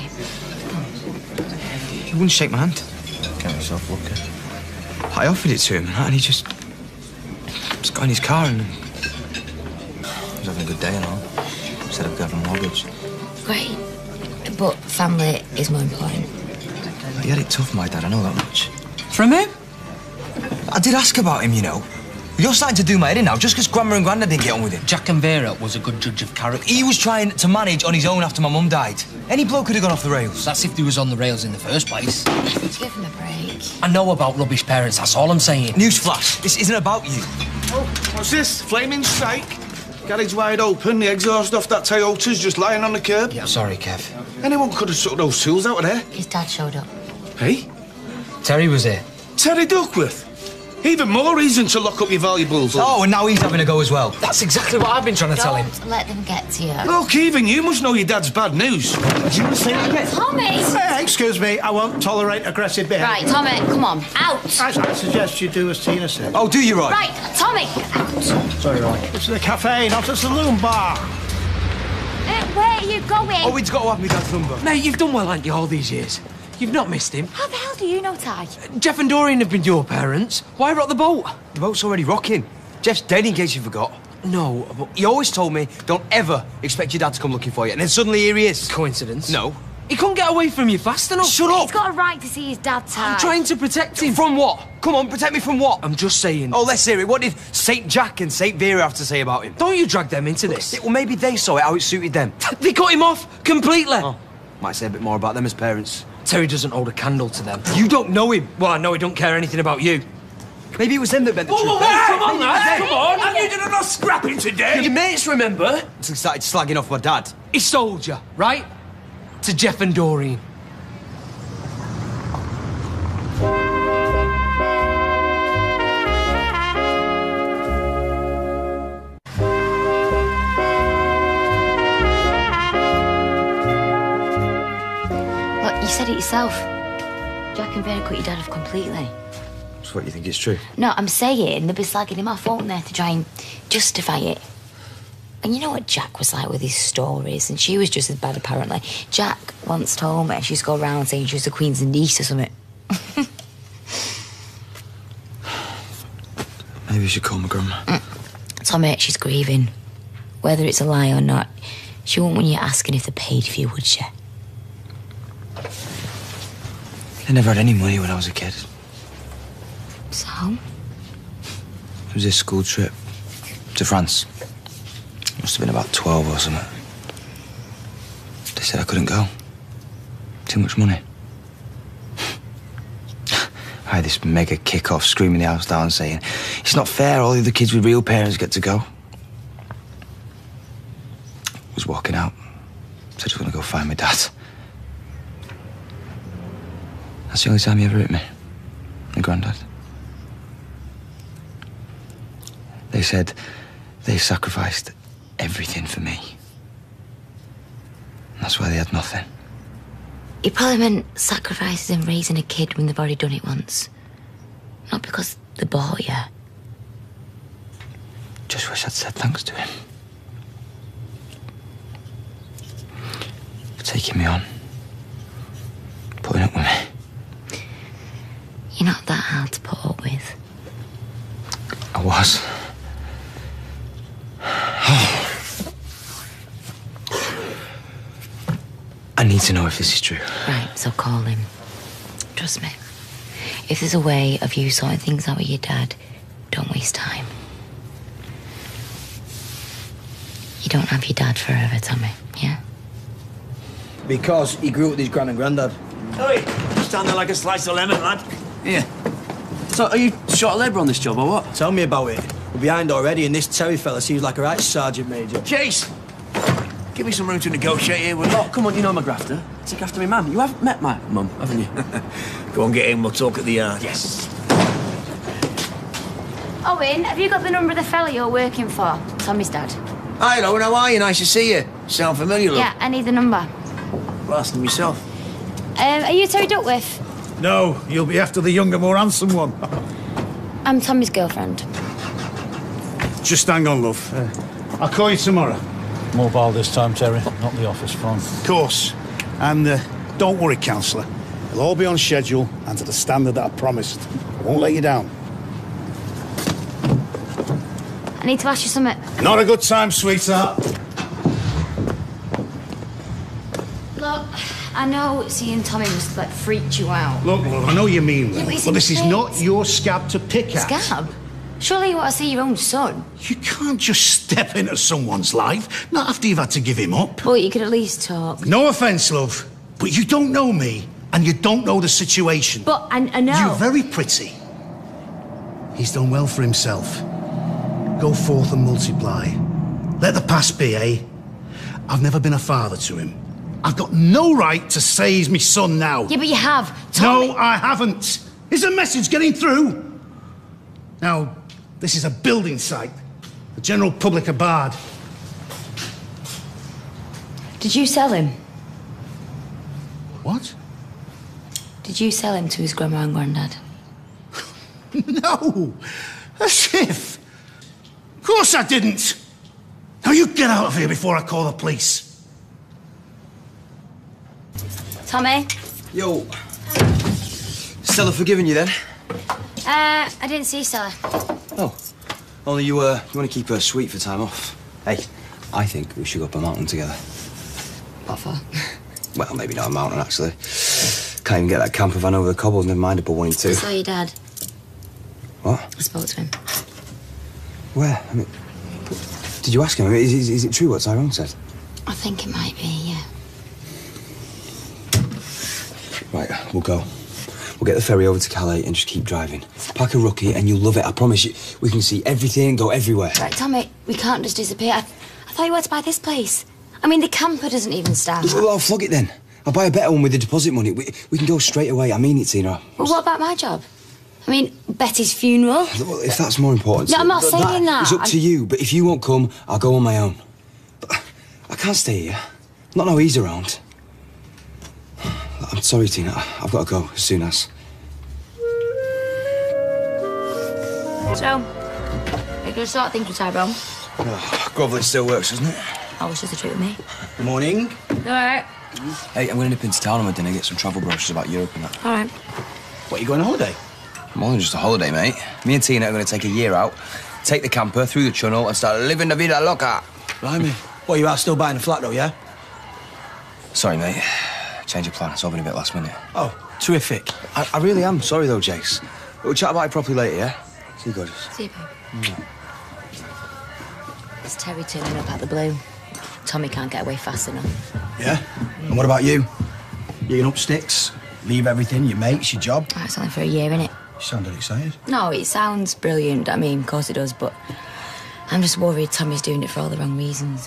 He wouldn't shake my hand. Count yourself lucky. I offered it to him, and he just got in his car and... He was having a good day and all. Instead of having a mortgage. Great. But family is more important. He had it tough, my dad, I know that much. From him? I did ask about him, you know. You're starting to do my head in now, just because Grandma and Grandad didn't get on with him. Jack and Vera was a good judge of character. He was trying to manage on his own after my mum died. Any bloke could have gone off the rails. That's if he was on the rails in the first place. Give him a break. I know about rubbish parents, that's all I'm saying. Newsflash, this isn't about you. Oh, what's this? Flaming steak? Garage wide open, the exhaust off that Toyota's just lying on the curb. Yeah, sorry, Kev. Anyone could have took those tools out of there. His dad showed up. Hey? Terry was here. Terry Duckworth? Even more reason to lock up your valuables. Oh, and now he's having a go as well. That's exactly what I've been trying to tell him. Don't let them get to you. Look, even you must know your dad's bad news. Do you want to say that again? Tommy! Excuse me, I won't tolerate aggressive behaviour. Right, Tommy, come on, out! I suggest you do as Tina said. Oh, do you, Roy? Right, Tommy, out! Sorry, Roy. It's a cafe, not a saloon bar. Where are you going? Oh, he's got to have me dad's number. Mate, you've done well, haven't you, all these years? You've not missed him. How the hell do you know, Ty? Jeff and Doreen have been your parents. Why rock the boat? The boat's already rocking. Jeff's dead, in case you forgot. No, but... He always told me, don't ever expect your dad to come looking for you. And then suddenly here he is. Coincidence? No. He couldn't get away from you fast enough. Shut up! He's got a right to see his dad, Ty. I'm trying to protect him. From what? Come on, protect me from what? I'm just saying. Oh, let's hear it. What did St. Jack and St. Vera have to say about him? Don't you drag them into this. Well, maybe they saw it, how it suited them. They cut him off completely. Oh, might say a bit more about them as parents. Terry doesn't hold a candle to them. You don't know him. Well, I know he don't care anything about you. Maybe it was them that bent the truth. Come on, lads, come on. Have you done enough scrapping today? Your mates, remember? He started slagging off my dad. He sold you, right? To Jeff and Doreen. Look, you said it yourself. Jack and Vera cut your dad off completely. So what, you think it's true? No, I'm saying they'll be slagging him off, won't they, to try and justify it. And you know what Jack was like with his stories, and she was just as bad, apparently. Jack once told me she used to go around saying she was the Queen's niece or something. Maybe you should call my grandma. Tommy, she's grieving. Whether it's a lie or not, she won't want you asking if they paid for you, would she? I never had any money when I was a kid. So? It was this school trip to France. Must have been about 12 or something. They said I couldn't go. Too much money. I had this mega kick-off screaming the house down saying, it's not fair, all the other kids with real parents get to go. I was walking out. Said I was going to go find my dad. That's the only time he ever hit me. My granddad. They said they sacrificed everything for me. That's why they had nothing. He probably meant sacrifices in raising a kid when they've already done it once. Not because they bought you. Just wish I'd said thanks to him. For taking me on. Putting up with me. You're not that hard to put up with. to know if this is true. Right, so call him. Trust me. If there's a way of you sorting things out with your dad, don't waste time. You don't have your dad forever, Tommy, yeah? Because he grew up with his gran and granddad. Oi, stand there like a slice of lemon, lad. Yeah. So, are you short of labour on this job, or what? Tell me about it. We're behind already, and this Terry fella seems like a right sergeant major. Chase! Give me some room to negotiate here, will you? Oh, come on, you know I'm a grafter. Take after me, mum. You haven't met my mum, haven't you? Go on, get in, we'll talk at the yard. Yes. Owen, have you got the number of the fella you're working for? Tommy's dad. Hi, Owen, how are you? Nice to see you. Sound familiar, look? Yeah, I need the number. Well, ask him yourself. Are you Terry Duckworth? No, you'll be after the younger, more handsome one. I'm Tommy's girlfriend. Just hang on, love. I'll call you tomorrow. Mobile this time, Terry, not the office phone. Of course. And don't worry, counsellor. It'll all be on schedule and to the standard that I promised. I won't let you down. I need to ask you something. Not a good time, sweetheart. Look, I know seeing Tommy must, like, freaked you out. Look, love, I know you mean Yeah, well, but but this he's is not your scab to pick at. Scab? Surely you want to see your own son. You can't just step into someone's life, not after you've had to give him up. Well, you could at least talk. No offence, love, but you don't know me, and you don't know the situation. But I know. You're very pretty. He's done well for himself. Go forth and multiply. Let the past be, eh? I've never been a father to him. I've got no right to say he's my son now. Yeah, but you have. Tommy. No, I haven't. Is the message getting through? Now, this is a building site. The general public are barred. Did you sell him? What? Did you sell him to his grandma and granddad? No! As if! Of course I didn't! Now you get out of here before I call the police. Tommy? Yo. Stella forgiving you then? I didn't see Stella. Oh. Only you want to keep her sweet for time off. Hey, I think we should go up a mountain together. What for? Well, maybe not a mountain, actually. Can't even get that camper van over the cobbles, never mind up a 1 2. I saw your dad. What? I spoke to him. Where? I mean, did you ask him? I mean, is it true what Tyrone said? I think it might be, yeah. Right, we'll go. We'll get the ferry over to Calais and just keep driving. Pack a rookie and you'll love it, I promise you. We can see everything, go everywhere. Right, Tommy, we can't just disappear. I thought you wanted to buy this place. I mean, the camper doesn't even stand. Well, I'll flog it then. I'll buy a better one with the deposit money. We can go straight away, I mean it, Tina. Well, what about my job? I mean, Betty's funeral. Well, if that's more important No, to I'm not saying that. It's up to you, but if you won't come, I'll go on my own. But I can't stay here. Not now he's around. I'm sorry, Tina. I've got to go as soon as. So, you're going to start things with Tyrone? Groveling still works, doesn't it? I wish there's a treat with me. Good morning. All right. Hey, I'm going to nip into town on my dinner, get some travel brochures about Europe and that. All right. What, you going on holiday? More than just a holiday, mate. Me and Tina are going to take a year out, take the camper through the channel and start living la vida loca. Blimey. What, you are still buying a flat, though, yeah? Sorry, mate. Change of plan. It's all been a bit last minute. Oh, terrific. I really am. Sorry, though, Jace. We'll chat about it properly later, yeah? See you, gorgeous. See you, babe. It's Terry turning up out the blue. Tommy can't get away fast enough. Yeah? And what about you? You going up sticks? Leave everything, your mates, your job? Oh, it's only for a year, innit? You sounded excited. No, it sounds brilliant. I mean, of course it does, but I'm just worried Tommy's doing it for all the wrong reasons.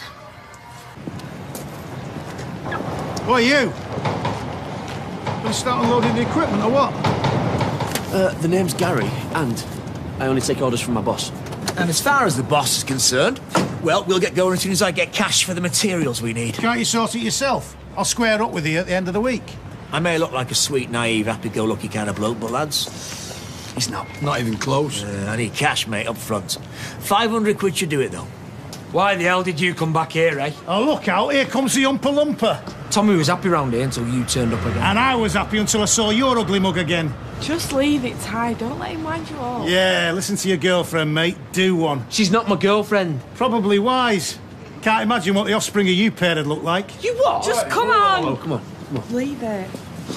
What are you? Gonna start unloading the equipment or what? The name's Gary, and I only take orders from my boss. And as far as the boss is concerned, well, we'll get going as soon as I get cash for the materials we need. Can't you sort it yourself? I'll square up with you at the end of the week. I may look like a sweet, naive, happy-go-lucky kind of bloke, but lads, he's not. Not even close. I need cash, mate, up front. 500 quid should do it, though. Why the hell did you come back here, eh? Oh, look out, here comes the Umpa Lumpa. Tommy was happy round here until you turned up again. And I was happy until I saw your ugly mug again. Just leave it, Ty. Don't let him wind you up. Yeah, listen to your girlfriend, mate. Do one. She's not my girlfriend. Probably wise. Can't imagine what the offspring of you pair would look like. You what? Just come on. Oh, come on. Leave it.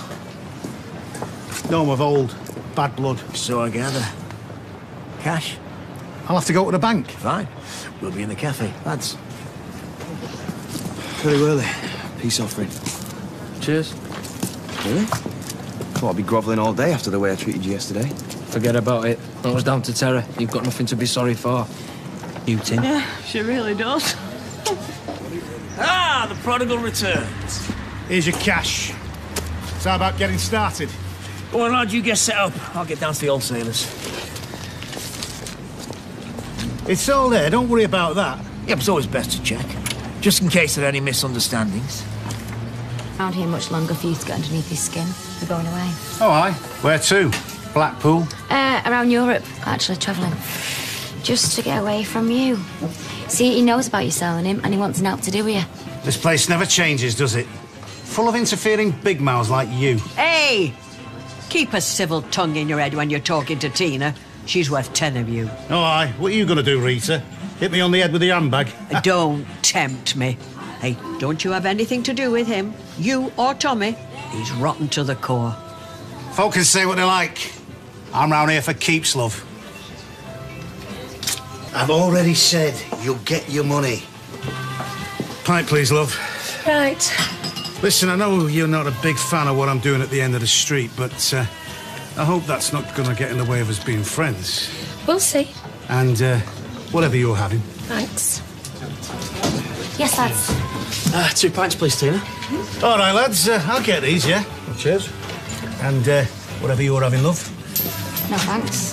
No, of old. Bad blood. So I gather. Cash? I'll have to go to the bank. Fine. We'll be in the cafe. Lads. Very early. Peace offering. Cheers. Really? Thought I'd be grovelling all day after the way I treated you yesterday. Forget about it. That was down to Terra. You've got nothing to be sorry for. You, Tim? Yeah, she really does. Ah, the prodigal returns. Here's your cash. So how about getting started? Go on, lad, you get set up. I'll get down to the wholesalers. It's all there, don't worry about that. Yeah, but it's always best to check. Just in case there are any misunderstandings. Around here much longer for you to get underneath his skin. We're going away. Oh, aye. Where to? Blackpool? Around Europe, actually, travelling. Just to get away from you. See, he knows about you selling him, and he wants an help to do with you. This place never changes, does it? Full of interfering big mouths like you. Hey! Keep a civil tongue in your head when you're talking to Tina. She's worth 10 of you. Oh, aye. What are you going to do, Rita? Hit me on the head with the handbag? Don't tempt me. Hey, don't you have anything to do with him. You or Tommy. He's rotten to the core. Folk can say what they like. I'm round here for keeps, love. I've already said you'll get your money. Pint, please, love. Right. Listen, I know you're not a big fan of what I'm doing at the end of the street, but I hope that's not going to get in the way of us being friends. We'll see. And whatever you're having. Thanks. Yes, lads. 2 pints, please, Tina. All right, lads, I'll get these, yeah? Cheers. And whatever you're having, love. No, thanks.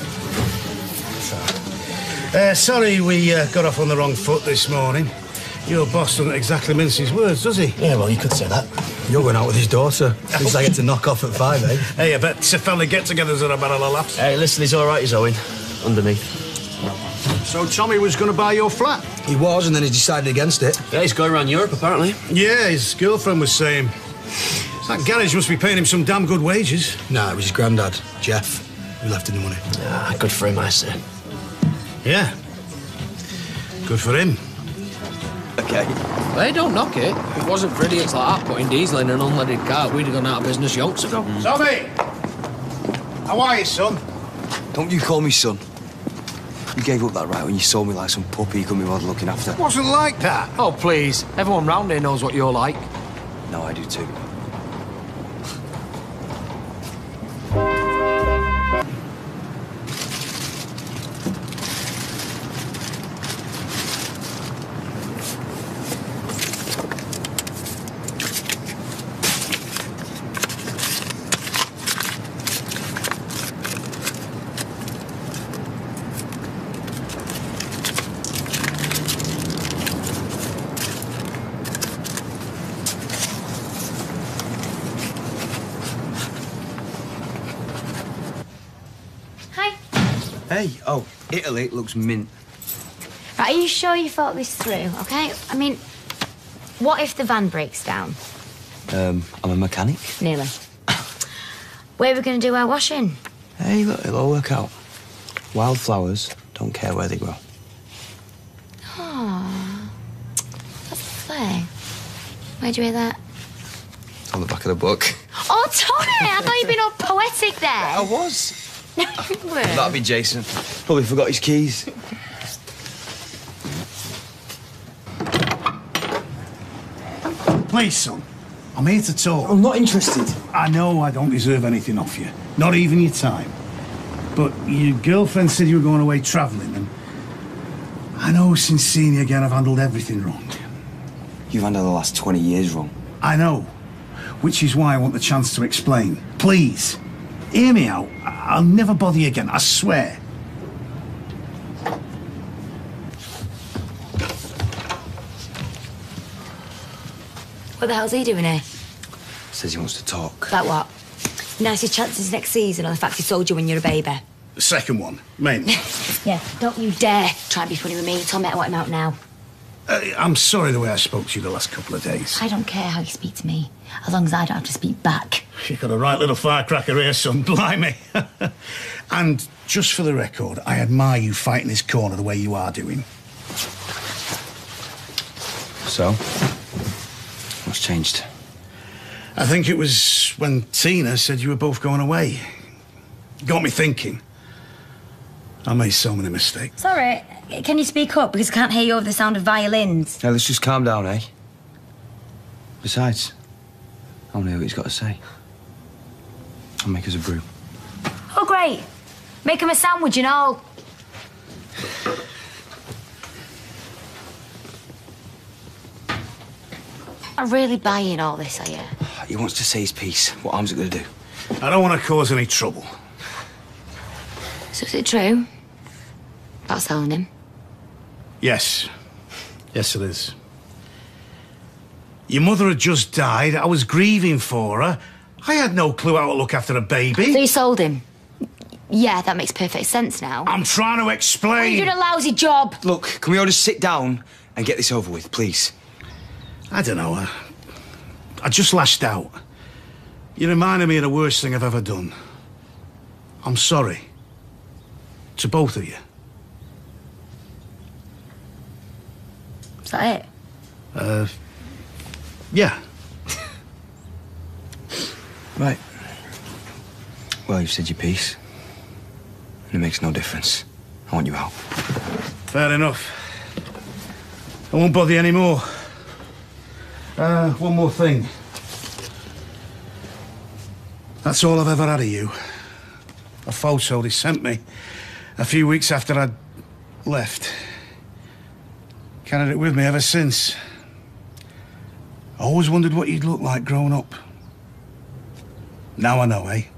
Sorry we got off on the wrong foot this morning. Your boss doesn't exactly mince his words, does he? Yeah, well, you could say that. You're going out with his daughter. At least I get to knock off at 5, eh? Hey, I bet family get-togethers are a barrel of laughs. Hey, listen, he's all right, he's Owen. Underneath. So Tommy was going to buy your flat? He was, and then he decided against it. Yeah, he's going around Europe, apparently. Yeah, his girlfriend was saying. That garage must be paying him some damn good wages. Nah, it was his granddad, Jeff, who left him the money. Ah, good for him, I say. Yeah. Good for him. Okay. Hey, don't knock it. If it wasn't for idiots like that putting diesel in an unleaded car, we'd have gone out of business yonks ago. Tommy! How are you, son? Don't you call me son. You gave up that right when you saw me like some puppy you couldn't be bothered looking after. It wasn't like that. Oh, please. Everyone round here knows what you're like. No, I do too. Hey, oh, Italy looks mint. Right, are you sure you thought this through, okay? I mean, what if the van breaks down? I'm a mechanic. Nearly. Where are we going to do our washing? Hey, look, it'll all work out. Wildflowers don't care where they grow. Oh, that's lovely. Where'd you hear that? On the back of the book. Oh, Tommy! I thought you'd been all poetic there. I was. No, you weren't. That'd be Jason. Probably forgot his keys. Please, son. I'm here to talk. I'm not interested. I know I don't deserve anything off you. Not even your time. But your girlfriend said you were going away travelling, and I know since seeing you again I've handled everything wrong. You've handled the last 20 years wrong. I know. Which is why I want the chance to explain. Please. Hear me out. I'll never bother you again, I swear. What the hell's he doing here? Says he wants to talk. About what? Nicest chances next season, or the fact he sold you when you're a baby? The second one, mainly. Yeah, don't you dare try and be funny with me. Tommy, I want him out now. I'm sorry the way I spoke to you the last couple of days. I don't care how you speak to me, as long as I don't have to speak back. You've got a right little firecracker here, son, blimey. And just for the record, I admire you fighting this corner the way you are doing. So? What's changed? I think it was when Tina said you were both going away. Got me thinking. I made so many mistakes. Sorry, can you speak up? Because I can't hear you over the sound of violins. Now, let's just calm down, eh? Besides, I want to hear what he's got to say. I'll make us a brew. Oh, great. Make him a sandwich and all. I'm really buying all this, are you? He wants to say his piece. What harm's it going to do? I don't want to cause any trouble. So is it true? About selling him? Yes. Yes, it is. Your mother had just died. I was grieving for her. I had no clue how to look after a baby. So you sold him? Yeah, that makes perfect sense now. I'm trying to explain. You're doing a lousy job. Look, can we all just sit down and get this over with, please? I don't know. I just lashed out. You reminded me of the worst thing I've ever done. I'm sorry. To both of you. Is that it? Yeah. Right. Well, you've said your piece. And it makes no difference. I want you out. Fair enough. I won't bother you anymore. One more thing. That's all I've ever had of you. A photo they sent me a few weeks after I'd left. Carried it with me ever since. I always wondered what you'd look like growing up. Now I know, eh?